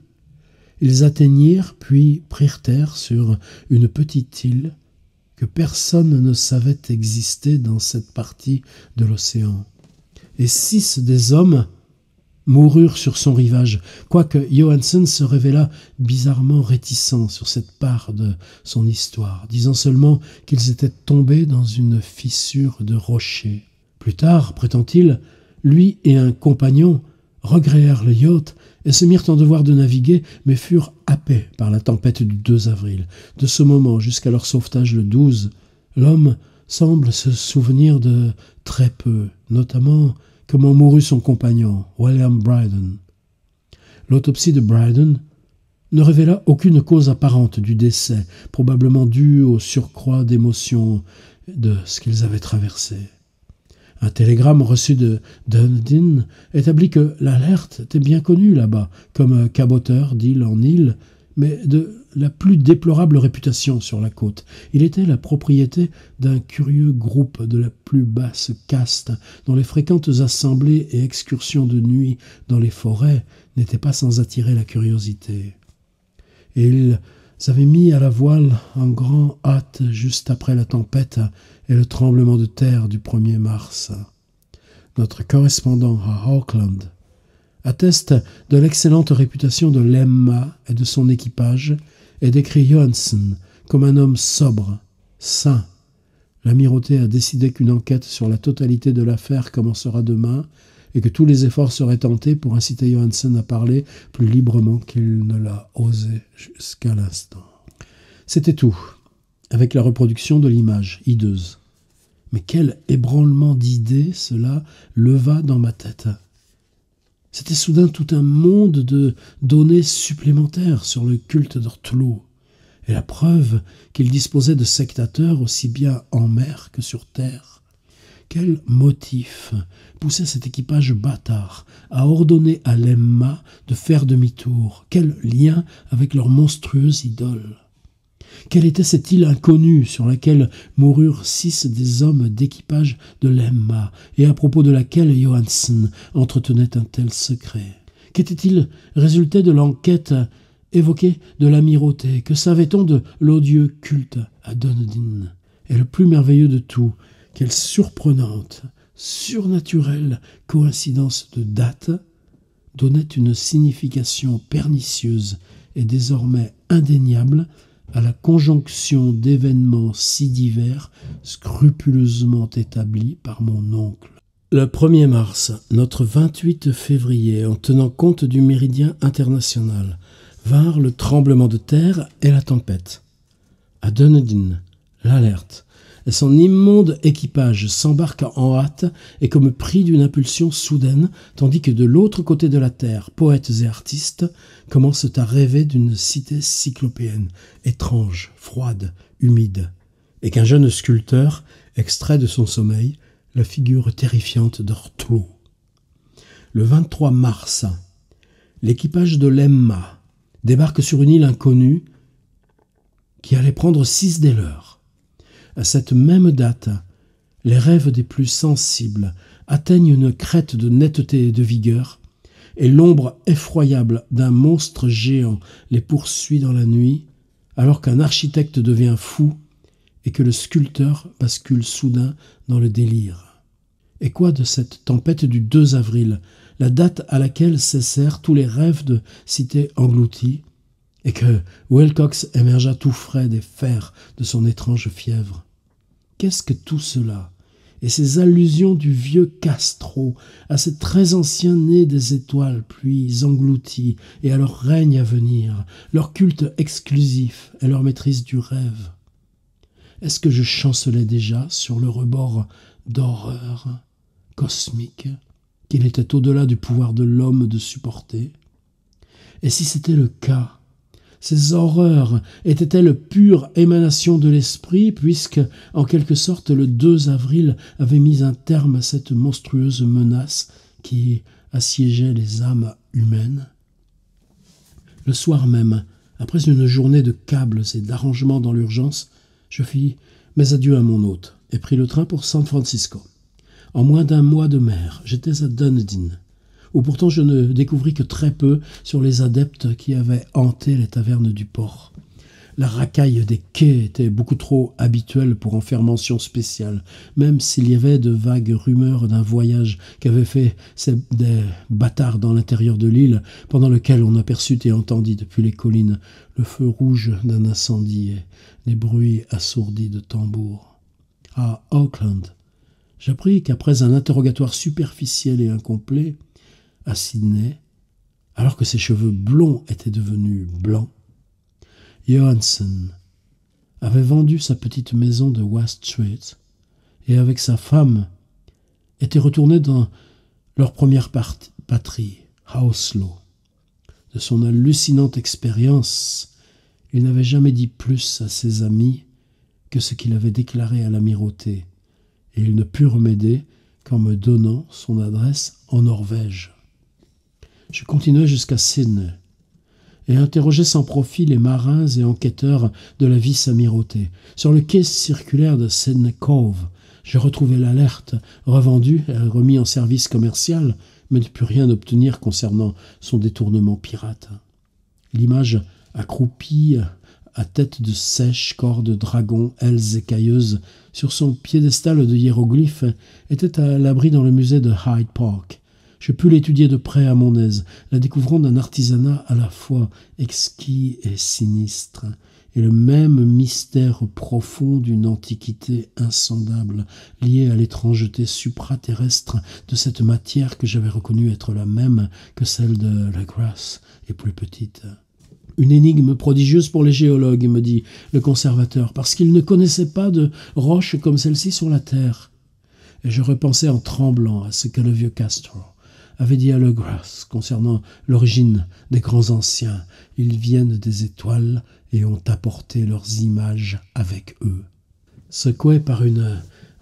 ils atteignirent puis prirent terre sur une petite île que personne ne savait exister dans cette partie de l'océan. Et 6 des hommes moururent sur son rivage, quoique Johansen se révéla bizarrement réticent sur cette part de son histoire, disant seulement qu'ils étaient tombés dans une fissure de rocher. Plus tard, prétend-il, lui et un compagnon regréèrent le yacht et se mirent en devoir de naviguer, mais furent happés par la tempête du 2 avril. De ce moment jusqu'à leur sauvetage le 12, l'homme semble se souvenir de très peu, notamment comment mourut son compagnon, William Brydon. L'autopsie de Brydon ne révéla aucune cause apparente du décès, probablement due au surcroît d'émotion de ce qu'ils avaient traversé. Un télégramme reçu de Dunedin établit que l'Alerte était bien connue là-bas, comme caboteur d'île en île, mais de la plus déplorable réputation sur la côte. Il était la propriété d'un curieux groupe de la plus basse caste, dont les fréquentes assemblées et excursions de nuit dans les forêts n'étaient pas sans attirer la curiosité. Et ils avaient mis à la voile en grand hâte juste après la tempête et le tremblement de terre du 1er mars. Notre correspondant à Auckland atteste de l'excellente réputation de l'Emma et de son équipage et décrit Johansen comme un homme sobre, sain. L'amirauté a décidé qu'une enquête sur la totalité de l'affaire commencera demain et que tous les efforts seraient tentés pour inciter Johansen à parler plus librement qu'il ne l'a osé jusqu'à l'instant. C'était tout, avec la reproduction de l'image hideuse. Mais quel ébranlement d'idées cela leva dans ma tête. C'était soudain tout un monde de données supplémentaires sur le culte d'Ortolo, et la preuve qu'il disposait de sectateurs aussi bien en mer que sur terre, Quel motif poussait cet équipage bâtard à ordonner à l'Emma de faire demi-tour? Quel lien avec leur monstrueuse idole? Quelle était cette île inconnue sur laquelle moururent 6 des hommes d'équipage de l'Emma et à propos de laquelle Johansen entretenait un tel secret? Qu'était-il résulté de l'enquête évoquée de l'amirauté? Que savait-on de l'odieux culte à Dunedin? Et le plus merveilleux de tout, quelle surprenante, surnaturelle coïncidence de date donnait une signification pernicieuse et désormais indéniable à la conjonction d'événements si divers scrupuleusement établis par mon oncle. Le 1er mars, notre 28 février, en tenant compte du méridien international, vinrent le tremblement de terre et la tempête. À Dunedin, l'Alert et son immonde équipage s'embarquent en hâte et comme pris d'une impulsion soudaine, tandis que de l'autre côté de la terre, poètes et artistes commencent à rêver d'une cité cyclopéenne, étrange, froide, humide, et qu'un jeune sculpteur extrait de son sommeil la figure terrifiante d'Ortlo. Le 23 mars, l'équipage de l'Emma débarque sur une île inconnue qui allait prendre 6 des leurs. À cette même date, les rêves des plus sensibles atteignent une crête de netteté et de vigueur, et l'ombre effroyable d'un monstre géant les poursuit dans la nuit, alors qu'un architecte devient fou et que le sculpteur bascule soudain dans le délire. Et quoi de cette tempête du 2 avril, la date à laquelle cessèrent tous les rêves de cité engloutie, et que Wilcox émergea tout frais des fers de son étrange fièvre? Qu'est-ce que tout cela? Et ces allusions du vieux Castro à ces très anciens nés des étoiles puis engloutis, et à leur règne à venir, leur culte exclusif et leur maîtrise du rêve? Est-ce que je chancelais déjà sur le rebord d'horreur cosmique qu'il était au-delà du pouvoir de l'homme de supporter? Et si c'était le cas, ces horreurs étaient-elles pure émanation de l'esprit, puisque, en quelque sorte, le 2 avril avait mis un terme à cette monstrueuse menace qui assiégeait les âmes humaines? Le soir même, après une journée de câbles et d'arrangements dans l'urgence, je fis mes adieux à mon hôte et pris le train pour San Francisco. En moins d'1 mois de mer, j'étais à Dunedin, où pourtant je ne découvris que très peu sur les adeptes qui avaient hanté les tavernes du port. La racaille des quais était beaucoup trop habituelle pour en faire mention spéciale, même s'il y avait de vagues rumeurs d'un voyage qu'avaient fait des bâtards dans l'intérieur de l'île, pendant lequel on aperçut et entendit depuis les collines le feu rouge d'un incendie et les bruits assourdis de tambours. À Auckland, j'appris qu'après un interrogatoire superficiel et incomplet, à Sydney, alors que ses cheveux blonds étaient devenus blancs, Johansen avait vendu sa petite maison de West Street et avec sa femme était retourné dans leur première patrie, Hounslow. De son hallucinante expérience, il n'avait jamais dit plus à ses amis que ce qu'il avait déclaré à l'amirauté, et ils ne purent m'aider qu'en me donnant son adresse en Norvège. Je continuai jusqu'à Sydney et interrogeai sans profit les marins et enquêteurs de la vice-amirauté. Sur le quai circulaire de Sydney Cove, j'ai retrouvé l'Alert, revendu et remis en service commercial, mais ne pus rien obtenir concernant son détournement pirate. L'image accroupie à tête de sèche, corps de dragon, ailes écailleuses, sur son piédestal de hiéroglyphes, était à l'abri dans le musée de Hyde Park. Je pus l'étudier de près à mon aise, la découvrant d'un artisanat à la fois exquis et sinistre, et le même mystère profond d'une antiquité insondable, liée à l'étrangeté supraterrestre de cette matière que j'avais reconnue être la même que celle de la Grasse, et plus petite. Une énigme prodigieuse pour les géologues, me dit le conservateur, parce qu'ils ne connaissaient pas de roches comme celle-ci sur la Terre. Et je repensais en tremblant à ce que le vieux Castro avait dit à Le Gras concernant l'origine des grands anciens. Ils viennent des étoiles et ont apporté leurs images avec eux. Secoué par une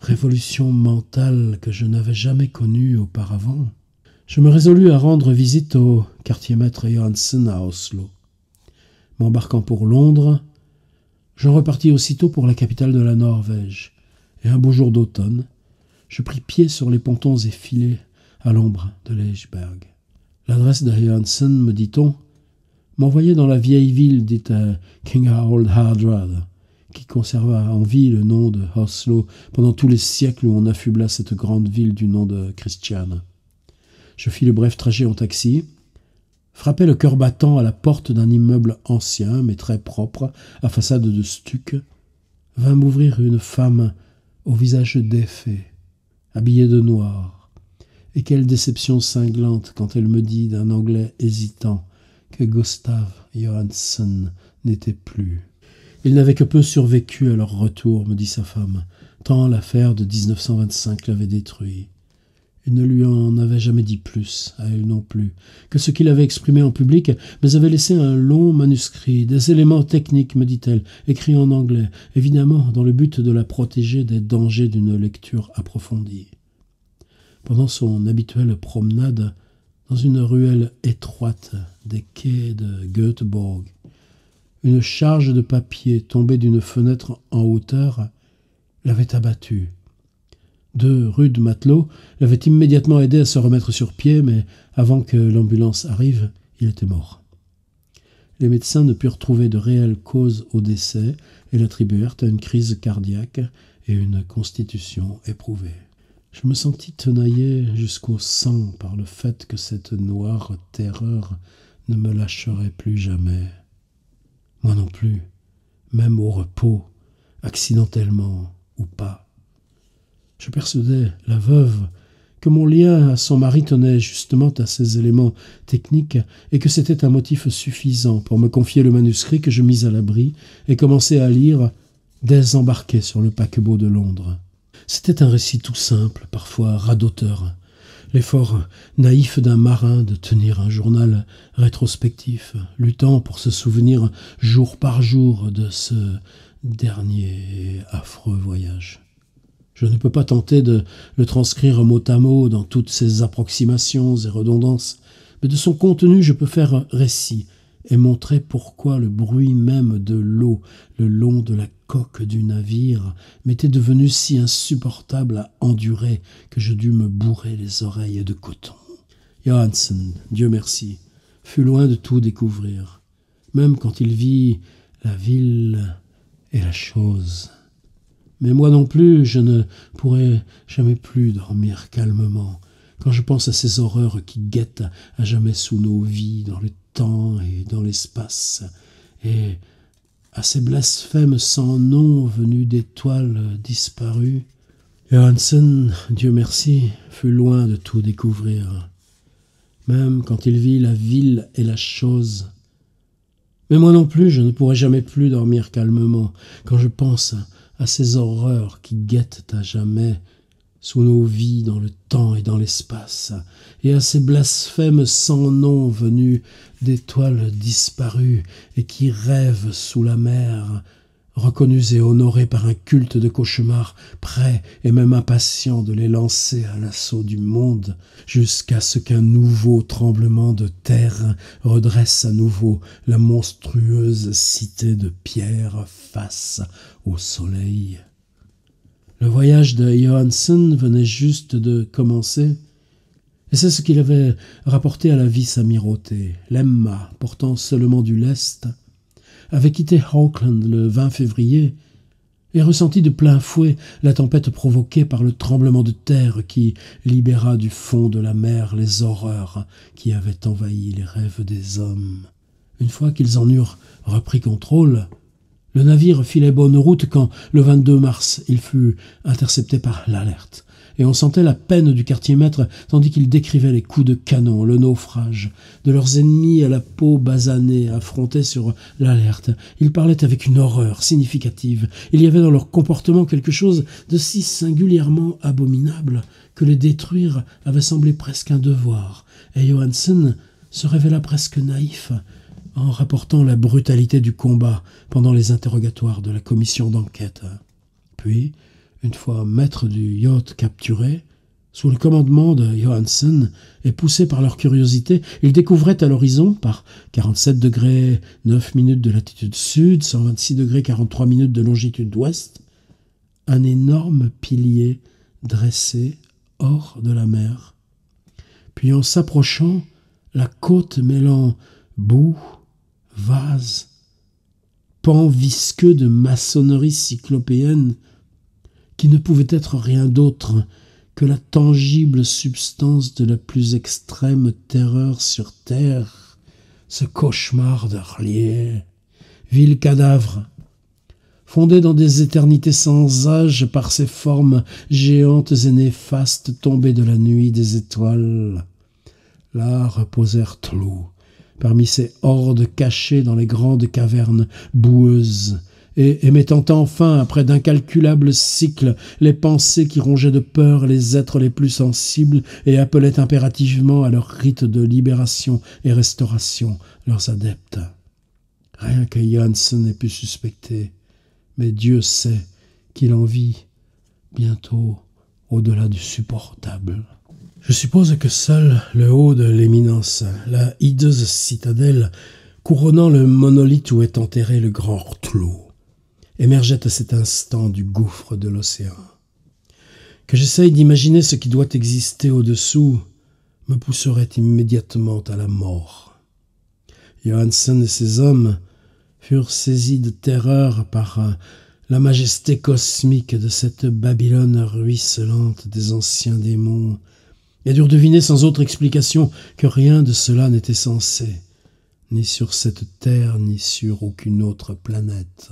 révolution mentale que je n'avais jamais connue auparavant, je me résolus à rendre visite au quartier-maître Johansen à Oslo. M'embarquant pour Londres, je repartis aussitôt pour la capitale de la Norvège, et un beau jour d'automne, je pris pied sur les pontons effilés à l'ombre de l'Eidsberg. L'adresse de Johansen, me dit-on, m'envoyait dans la vieille ville dite King Harald Hardrad, qui conserva en vie le nom de Oslo pendant tous les siècles où on affubla cette grande ville du nom de Christiane. Je fis le bref trajet en taxi, frappai le cœur battant à la porte d'un immeuble ancien mais très propre, à façade de stuc. Vint m'ouvrir une femme au visage défait, habillée de noir. Et quelle déception cinglante quand elle me dit d'un anglais hésitant que Gustav Johansen n'était plus. Il n'avait que peu survécu à leur retour, me dit sa femme, tant l'affaire de 1925 l'avait détruit. Il ne lui en avait jamais dit plus, à elle non plus, que ce qu'il avait exprimé en public, mais avait laissé un long manuscrit, des éléments techniques, me dit-elle, écrits en anglais, évidemment dans le but de la protéger des dangers d'une lecture approfondie. Pendant son habituelle promenade, dans une ruelle étroite des quais de Göteborg, une charge de papier tombée d'une fenêtre en hauteur l'avait abattu. 2 rudes matelots l'avaient immédiatement aidé à se remettre sur pied, mais avant que l'ambulance arrive, il était mort. Les médecins ne purent trouver de réelle cause au décès et l'attribuèrent à une crise cardiaque et une constitution éprouvée. Je me sentis tenaillé jusqu'au sang par le fait que cette noire terreur ne me lâcherait plus jamais. Moi non plus, même au repos, accidentellement ou pas. Je persuadais la veuve que mon lien à son mari tenait justement à ces éléments techniques et que c'était un motif suffisant pour me confier le manuscrit que je mis à l'abri et commençai à lire dès embarqué sur le paquebot de Londres. C'était un récit tout simple, parfois radoteur. L'effort naïf d'un marin de tenir un journal rétrospectif, luttant pour se souvenir jour par jour de ce dernier et affreux voyage. Je ne peux pas tenter de le transcrire mot à mot dans toutes ses approximations et redondances, mais de son contenu je peux faire récit et montrer pourquoi le bruit même de l'eau le long de la coque du navire m'était devenu si insupportable à endurer que je dus me bourrer les oreilles de coton. Johansen, Dieu merci, fut loin de tout découvrir, même quand il vit la ville et la chose. Mais moi non plus, je ne pourrai jamais plus dormir calmement quand je pense à ces horreurs qui guettent à jamais sous nos vies, dans le temps et dans l'espace, et à ces blasphèmes sans nom venus d'étoiles disparues. Johansen, Dieu merci, fut loin de tout découvrir, même quand il vit la ville et la chose. Mais moi non plus, je ne pourrai jamais plus dormir calmement quand je pense à ces horreurs qui guettent à jamais sous nos vies dans le temps et dans l'espace, et à ces blasphèmes sans nom venus d'étoiles disparues et qui rêvent sous la mer, reconnus et honorés par un culte de cauchemar, prêts et même impatients de les lancer à l'assaut du monde, jusqu'à ce qu'un nouveau tremblement de terre redresse à nouveau la monstrueuse cité de pierre face au soleil. Le voyage de Johansen venait juste de commencer, et c'est ce qu'il avait rapporté à la vice-amirauté. L'Emma, portant seulement du lest, avait quitté Auckland le 20 février et ressenti de plein fouet la tempête provoquée par le tremblement de terre qui libéra du fond de la mer les horreurs qui avaient envahi les rêves des hommes. Une fois qu'ils en eurent repris contrôle, le navire filait bonne route quand, le 22 mars, il fut intercepté par l'Alert. Et on sentait la peine du quartier-maître tandis qu'il décrivait les coups de canon, le naufrage, de leurs ennemis à la peau basanée affrontés sur l'Alert. Ils parlaient avec une horreur significative. Il y avait dans leur comportement quelque chose de si singulièrement abominable que les détruire avait semblé presque un devoir. Et Johansen se révéla presque naïf en rapportant la brutalité du combat pendant les interrogatoires de la commission d'enquête. Puis, Une fois maître du yacht capturé, sous le commandement de Johansen et poussés par leur curiosité, ils découvraient à l'horizon, par 47 degrés 9 minutes de latitude sud, 126 degrés 43 minutes de longitude ouest, un énorme pilier dressé hors de la mer. Puis en s'approchant, la côte mêlant boue, vase, pans visqueux de maçonnerie cyclopéenne, qui ne pouvait être rien d'autre que la tangible substance de la plus extrême terreur sur terre, ce cauchemar d'Arlier, vil cadavre, fondé dans des éternités sans âge par ces formes géantes et néfastes tombées de la nuit des étoiles. Là reposèrent loups, parmi ces hordes cachées dans les grandes cavernes boueuses, et émettant enfin, après d'incalculables cycles, les pensées qui rongeaient de peur les êtres les plus sensibles et appelaient impérativement à leur rite de libération et restauration leurs adeptes. Rien que Johansen n'ait pu suspecter, mais Dieu sait qu'il en vit bientôt au-delà du supportable. Je suppose que seul le haut de l'éminence, la hideuse citadelle couronnant le monolithe où est enterré le grand Rtlo, émergeait à cet instant du gouffre de l'océan. Que j'essaye d'imaginer ce qui doit exister au-dessous me pousserait immédiatement à la mort. Johansen et ses hommes furent saisis de terreur par la majesté cosmique de cette Babylone ruisselante des anciens démons, et durent deviner sans autre explication que rien de cela n'était censé, ni sur cette terre, ni sur aucune autre planète.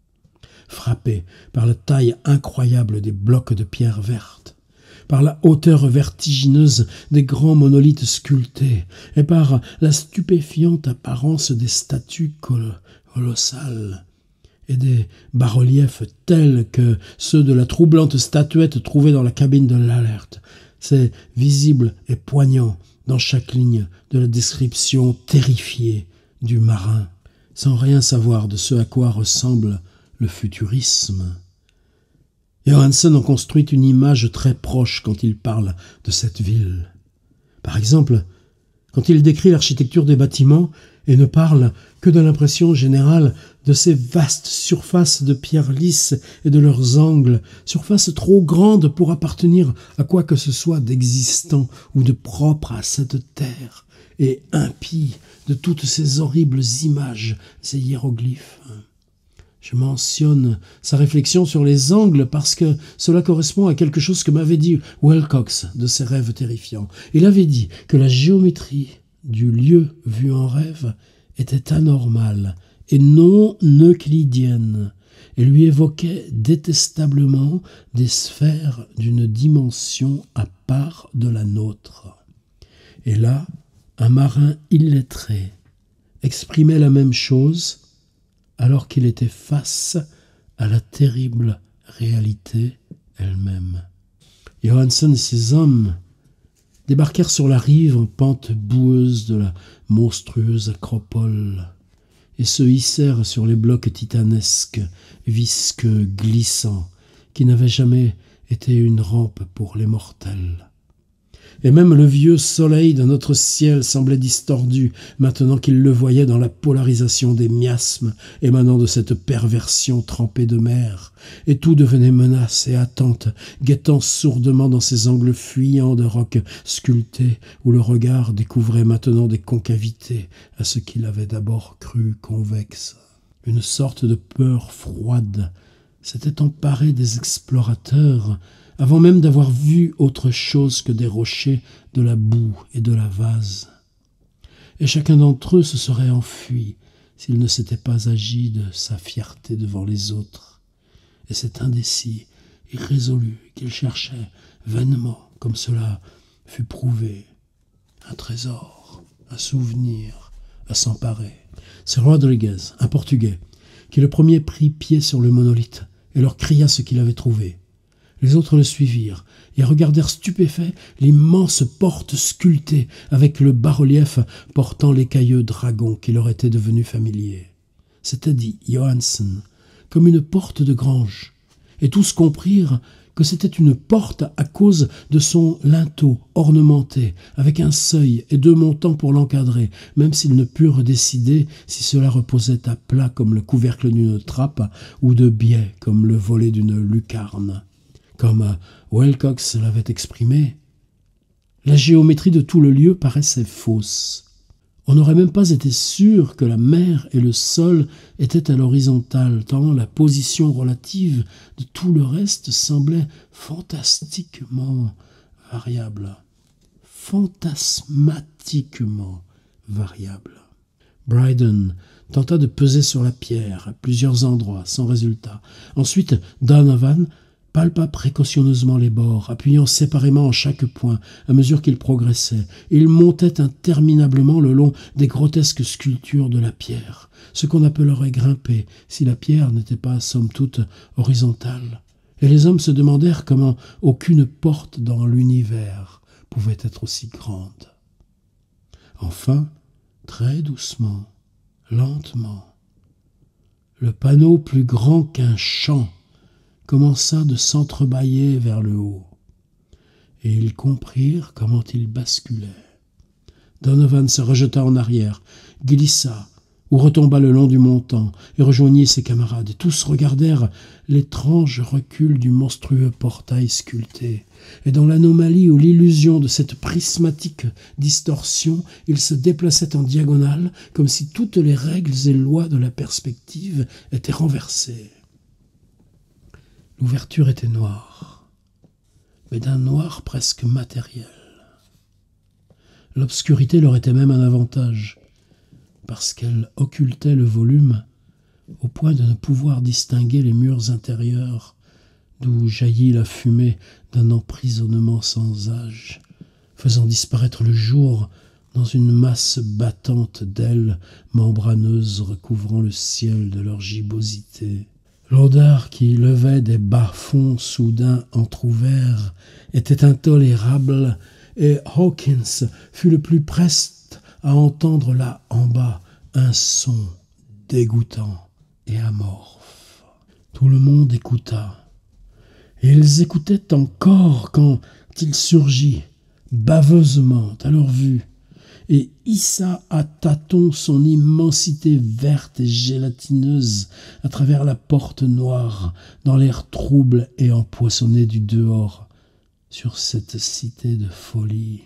Frappés par la taille incroyable des blocs de pierre verte, par la hauteur vertigineuse des grands monolithes sculptés, et par la stupéfiante apparence des statues colossales, et des bas-reliefs tels que ceux de la troublante statuette trouvée dans la cabine de l'Alert, c'est visible et poignant dans chaque ligne de la description terrifiée du marin, sans rien savoir de ce à quoi ressemble le futurisme. Johansen en construit une image très proche quand il parle de cette ville. Par exemple, quand il décrit l'architecture des bâtiments et ne parle que de l'impression générale de ces vastes surfaces de pierre lisse et de leurs angles, surfaces trop grandes pour appartenir à quoi que ce soit d'existant ou de propre à cette terre, et impie de toutes ces horribles images et hiéroglyphes. Je mentionne sa réflexion sur les angles parce que cela correspond à quelque chose que m'avait dit Wilcox de ses rêves terrifiants. Il avait dit que la géométrie du lieu vu en rêve était anormale et non euclidienne, et lui évoquait détestablement des sphères d'une dimension à part de la nôtre. Et là, un marin illettré exprimait la même chose, alors qu'il était face à la terrible réalité elle-même. Johansen et ses hommes débarquèrent sur la rive en pente boueuse de la monstrueuse acropole et se hissèrent sur les blocs titanesques, visqueux, glissants, qui n'avaient jamais été une rampe pour les mortels. Et même le vieux soleil de notre ciel semblait distordu, maintenant qu'il le voyait dans la polarisation des miasmes émanant de cette perversion trempée de mer, et tout devenait menace et attente, guettant sourdement dans ces angles fuyants de rocs sculptés, où le regard découvrait maintenant des concavités à ce qu'il avait d'abord cru convexe. Une sorte de peur froide s'était emparée des explorateurs, avant même d'avoir vu autre chose que des rochers, de la boue et de la vase. Et chacun d'entre eux se serait enfui s'il ne s'était pas agi de sa fierté devant les autres. Et cet indécis, irrésolu, qu'il cherchait vainement, comme cela fut prouvé, un trésor, un souvenir, à s'emparer. C'est Rodriguez, un Portugais, qui le premier prit pied sur le monolithe et leur cria ce qu'il avait trouvé. Les autres le suivirent et regardèrent stupéfaits l'immense porte sculptée avec le bas-relief portant l'écailleux dragon qui leur était devenu familier. C'était, dit Johansen, comme une porte de grange, et tous comprirent que c'était une porte à cause de son linteau ornementé, avec un seuil et 2 montants pour l'encadrer, même s'ils ne purent décider si cela reposait à plat comme le couvercle d'une trappe ou de biais comme le volet d'une lucarne. Comme Wilcox l'avait exprimé, la géométrie de tout le lieu paraissait fausse. On n'aurait même pas été sûr que la mer et le sol étaient à l'horizontale, tant la position relative de tout le reste semblait fantastiquement variable. Fantasmatiquement variable. Bryden tenta de peser sur la pierre à plusieurs endroits, sans résultat. Ensuite, Donovan palpa précautionneusement les bords, appuyant séparément en chaque point à mesure qu'il progressait. Il montait interminablement le long des grotesques sculptures de la pierre, ce qu'on appellerait grimper si la pierre n'était pas somme toute horizontale. Et les hommes se demandèrent comment aucune porte dans l'univers pouvait être aussi grande. Enfin, très doucement, lentement, le panneau plus grand qu'un champ commença de s'entrebâiller vers le haut, et ils comprirent comment il basculait. Donovan se rejeta en arrière, glissa ou retomba le long du montant et rejoignit ses camarades. Et tous regardèrent l'étrange recul du monstrueux portail sculpté. Et dans l'anomalie ou l'illusion de cette prismatique distorsion, il se déplaçait en diagonale, comme si toutes les règles et lois de la perspective étaient renversées. L'ouverture était noire, mais d'un noir presque matériel. L'obscurité leur était même un avantage, parce qu'elle occultait le volume au point de ne pouvoir distinguer les murs intérieurs d'où jaillit la fumée d'un emprisonnement sans âge, faisant disparaître le jour dans une masse battante d'ailes membraneuses recouvrant le ciel de leur gibbosité. L'odeur qui levait des bas-fonds soudain entr'ouverts était intolérable, et Hawkins fut le plus preste à entendre là en bas un son dégoûtant et amorphe. Tout le monde écouta, et ils écoutaient encore quand il surgit, baveusement à leur vue, et hissa à tâtons son immensité verte et gélatineuse à travers la porte noire, dans l'air trouble et empoisonné du dehors, sur cette cité de folie.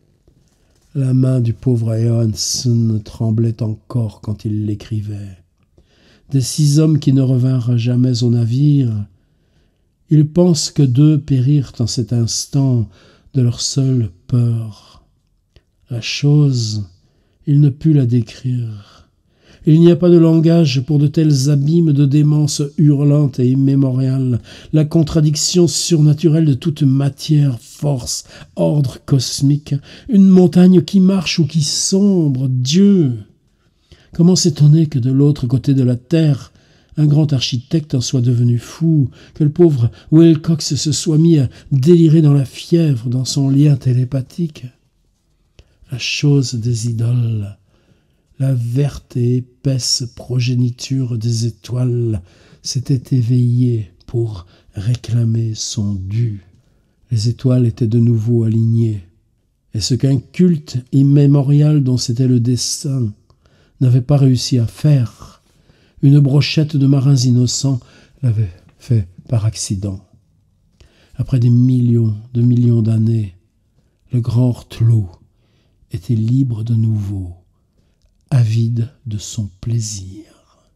La main du pauvre Johansen tremblait encore quand il l'écrivait. Des 6 hommes qui ne revinrent jamais au navire, il pense que 2 périrent en cet instant de leur seule peur. La chose, il ne put la décrire. Il n'y a pas de langage pour de tels abîmes de démence hurlante et immémoriale, la contradiction surnaturelle de toute matière, force, ordre cosmique, une montagne qui marche ou qui sombre, Dieu! Comment s'étonner que de l'autre côté de la terre, un grand architecte en soit devenu fou, que le pauvre Wilcox se soit mis à délirer dans la fièvre, dans son lien télépathique? La chose des idoles, la verte et épaisse progéniture des étoiles s'était éveillée pour réclamer son dû. Les étoiles étaient de nouveau alignées, et ce qu'un culte immémorial dont c'était le dessein n'avait pas réussi à faire, une brochette de marins innocents l'avait fait par accident. Après des millions de millions d'années, le grand R'tlo était libre de nouveau, avide de son plaisir.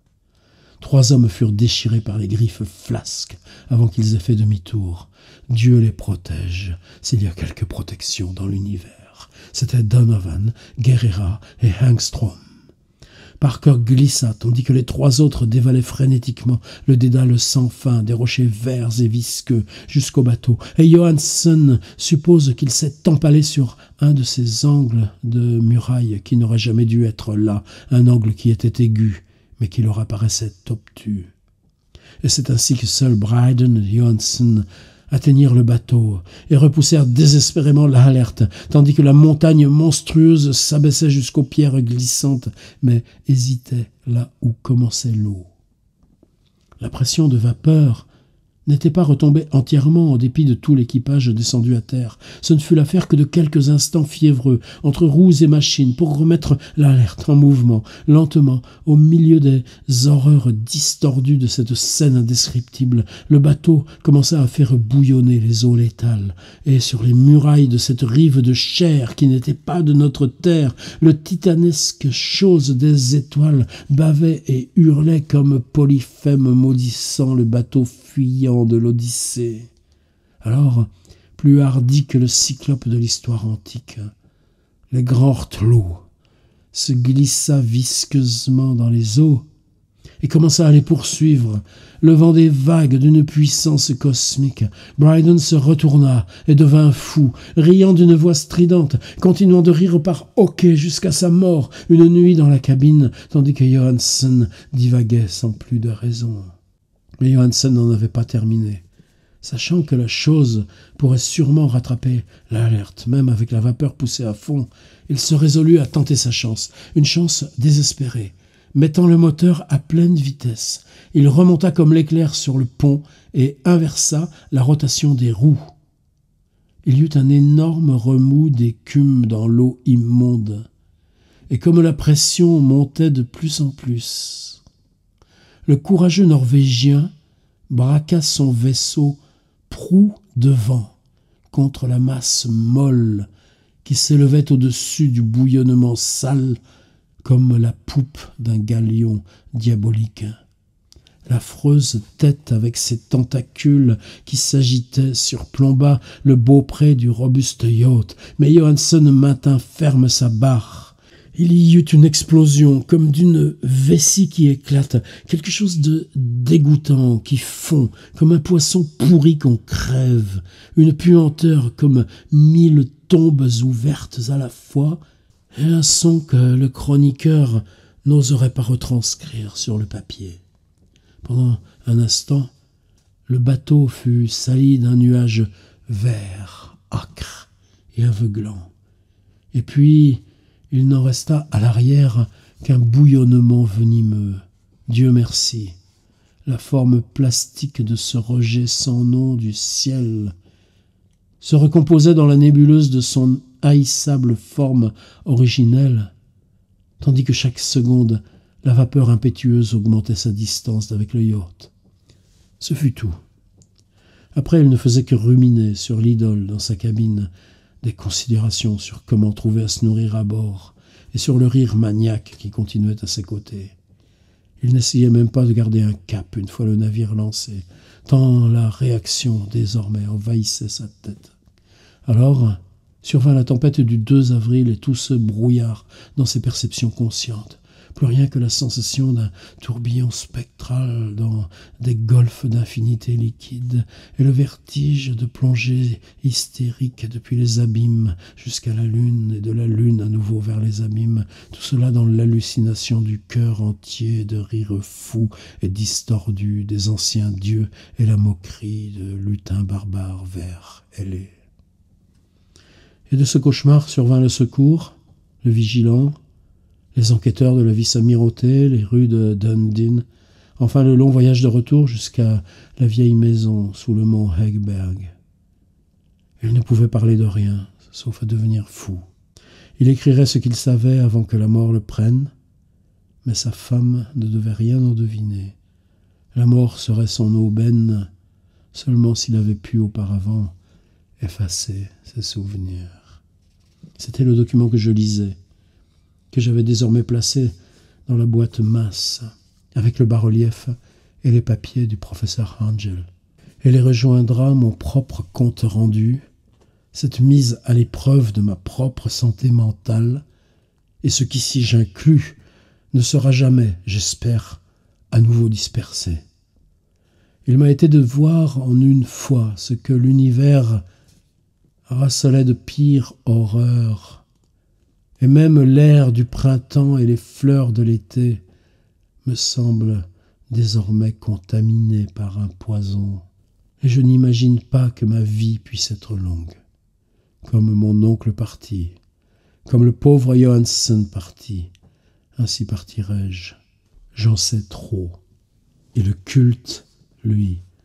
3 hommes furent déchirés par les griffes flasques avant qu'ils aient fait demi-tour. Dieu les protège, s'il y a quelque protection dans l'univers. C'étaient Donovan, Guerrera et Hangstrom. Parker glissa, tandis que les 3 autres dévalaient frénétiquement le dédale sans fin des rochers verts et visqueux jusqu'au bateau, et Johansen suppose qu'il s'est empalé sur un de ces angles de muraille qui n'aurait jamais dû être là, un angle qui était aigu, mais qui leur apparaissait obtus. Et c'est ainsi que seuls Bryden et Johansen atteignirent le bateau et repoussèrent désespérément l'alerte, tandis que la montagne monstrueuse s'abaissait jusqu'aux pierres glissantes, mais hésitait là où commençait l'eau. La pression de vapeur n'était pas retombé entièrement en dépit de tout l'équipage descendu à terre. Ce ne fut l'affaire que de quelques instants fiévreux, entre roues et machines, pour remettre l'Alert en mouvement, lentement, au milieu des horreurs distordues de cette scène indescriptible. Le bateau commença à faire bouillonner les eaux létales, et sur les murailles de cette rive de chair qui n'était pas de notre terre, le titanesque chose des étoiles bavait et hurlait comme Polyphème maudissant le bateau fuyant de l'Odyssée. Alors, plus hardi que le cyclope de l'histoire antique, le grand Rtlo se glissa visqueusement dans les eaux et commença à les poursuivre, levant des vagues d'une puissance cosmique. Brydon se retourna et devint fou, riant d'une voix stridente, continuant de rire par hoquets jusqu'à sa mort une nuit dans la cabine, tandis que Johansen divaguait sans plus de raison. Mais Johansen n'en avait pas terminé. Sachant que la chose pourrait sûrement rattraper l'Alert, même avec la vapeur poussée à fond, il se résolut à tenter sa chance, une chance désespérée. Mettant le moteur à pleine vitesse, il remonta comme l'éclair sur le pont et inversa la rotation des roues. Il y eut un énorme remous d'écume dans l'eau immonde, et comme la pression montait de plus en plus, le courageux Norvégien braqua son vaisseau proue devant contre la masse molle qui s'élevait au-dessus du bouillonnement sale comme la poupe d'un galion diabolique. L'affreuse tête avec ses tentacules qui s'agitaient surplomba le beaupré du robuste yacht, mais Johansen maintint ferme sa barre. Il y eut une explosion, comme d'une vessie qui éclate, quelque chose de dégoûtant qui fond, comme un poisson pourri qu'on crève, une puanteur comme 1000 tombes ouvertes à la fois, et un son que le chroniqueur n'oserait pas retranscrire sur le papier. Pendant un instant, le bateau fut sali d'un nuage vert, âcre et aveuglant. Et puis, il n'en resta à l'arrière qu'un bouillonnement venimeux. Dieu merci, la forme plastique de ce rejet sans nom du ciel se recomposait dans la nébuleuse de son haïssable forme originelle, tandis que chaque seconde, la vapeur impétueuse augmentait sa distance avec le yacht. Ce fut tout. Après, il ne faisait que ruminer sur l'idole dans sa cabine, des considérations sur comment trouver à se nourrir à bord, et sur le rire maniaque qui continuait à ses côtés. Il n'essayait même pas de garder un cap une fois le navire lancé, tant la réaction désormais envahissait sa tête. Alors survint la tempête du 2 avril et tout ce brouillard dans ses perceptions conscientes. Plus rien que la sensation d'un tourbillon spectral dans des golfes d'infinité liquide et le vertige de plonger hystérique depuis les abîmes jusqu'à la lune et de la lune à nouveau vers les abîmes, tout cela dans l'hallucination du cœur entier de rires fous et distordus des anciens dieux et la moquerie de lutins barbares verts ailés. Et de ce cauchemar survint le secours, le vigilant, les enquêteurs de la vice-amirauté, les rues de Dundee, enfin le long voyage de retour jusqu'à la vieille maison sous le mont Hegberg. Il ne pouvait parler de rien, sauf à devenir fou. Il écrirait ce qu'il savait avant que la mort le prenne, mais sa femme ne devait rien en deviner. La mort serait son aubaine, seulement s'il avait pu auparavant effacer ses souvenirs. C'était le document que je lisais, que j'avais désormais placé dans la boîte mince, avec le bas-relief et les papiers du professeur Angel. Et les rejoindra mon propre compte rendu, cette mise à l'épreuve de ma propre santé mentale, et ce qui, si j'inclus, ne sera jamais, j'espère, à nouveau dispersé. Il m'a été de voir en une fois ce que l'univers rasselait de pire horreur, et même l'air du printemps et les fleurs de l'été me semblent désormais contaminés par un poison, et je n'imagine pas que ma vie puisse être longue. Comme mon oncle parti, comme le pauvre Johansen parti, ainsi partirai-je. J'en sais trop, et le culte, lui,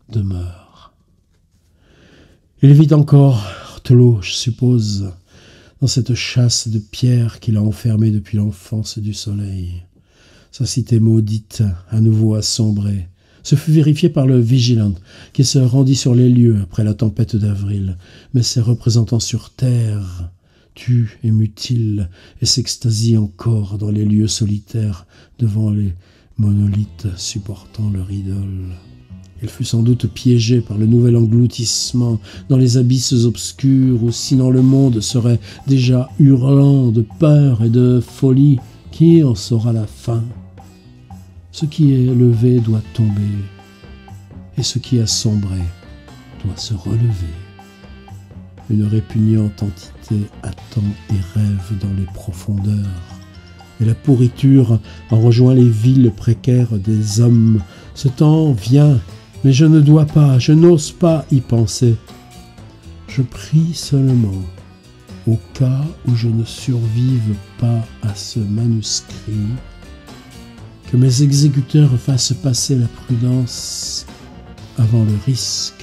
demeure. Il vit encore, Artelot, je suppose, dans cette chasse de pierres qu'il a enfermée depuis l'enfance du soleil. Sa cité maudite, à nouveau assombrée, se fut vérifiée par le Vigilant, qui se rendit sur les lieux après la tempête d'avril, mais ses représentants sur terre tuent et mutilent et s'extasient encore dans les lieux solitaires devant les monolithes supportant leur idole. Il fut sans doute piégé par le nouvel engloutissement dans les abysses obscurs où sinon le monde serait déjà hurlant de peur et de folie. Qui en saura la fin? Ce qui est levé doit tomber, et ce qui a sombré doit se relever. Une répugnante entité attend et rêve dans les profondeurs, et la pourriture en rejoint les villes précaires des hommes. Ce temps vient, mais je ne dois pas, je n'ose pas y penser. Je prie seulement, au cas où je ne survive pas à ce manuscrit, que mes exécuteurs fassent passer la prudence avant le risque,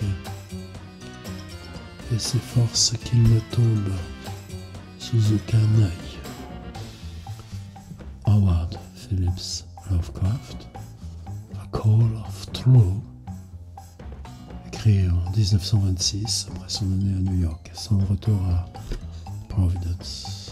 et s'efforcent qu'il ne tombe sous aucun œil. Howard Phillips Lovecraft, A Call of True, écrit en 1926 après son année à New York, son retour à Providence.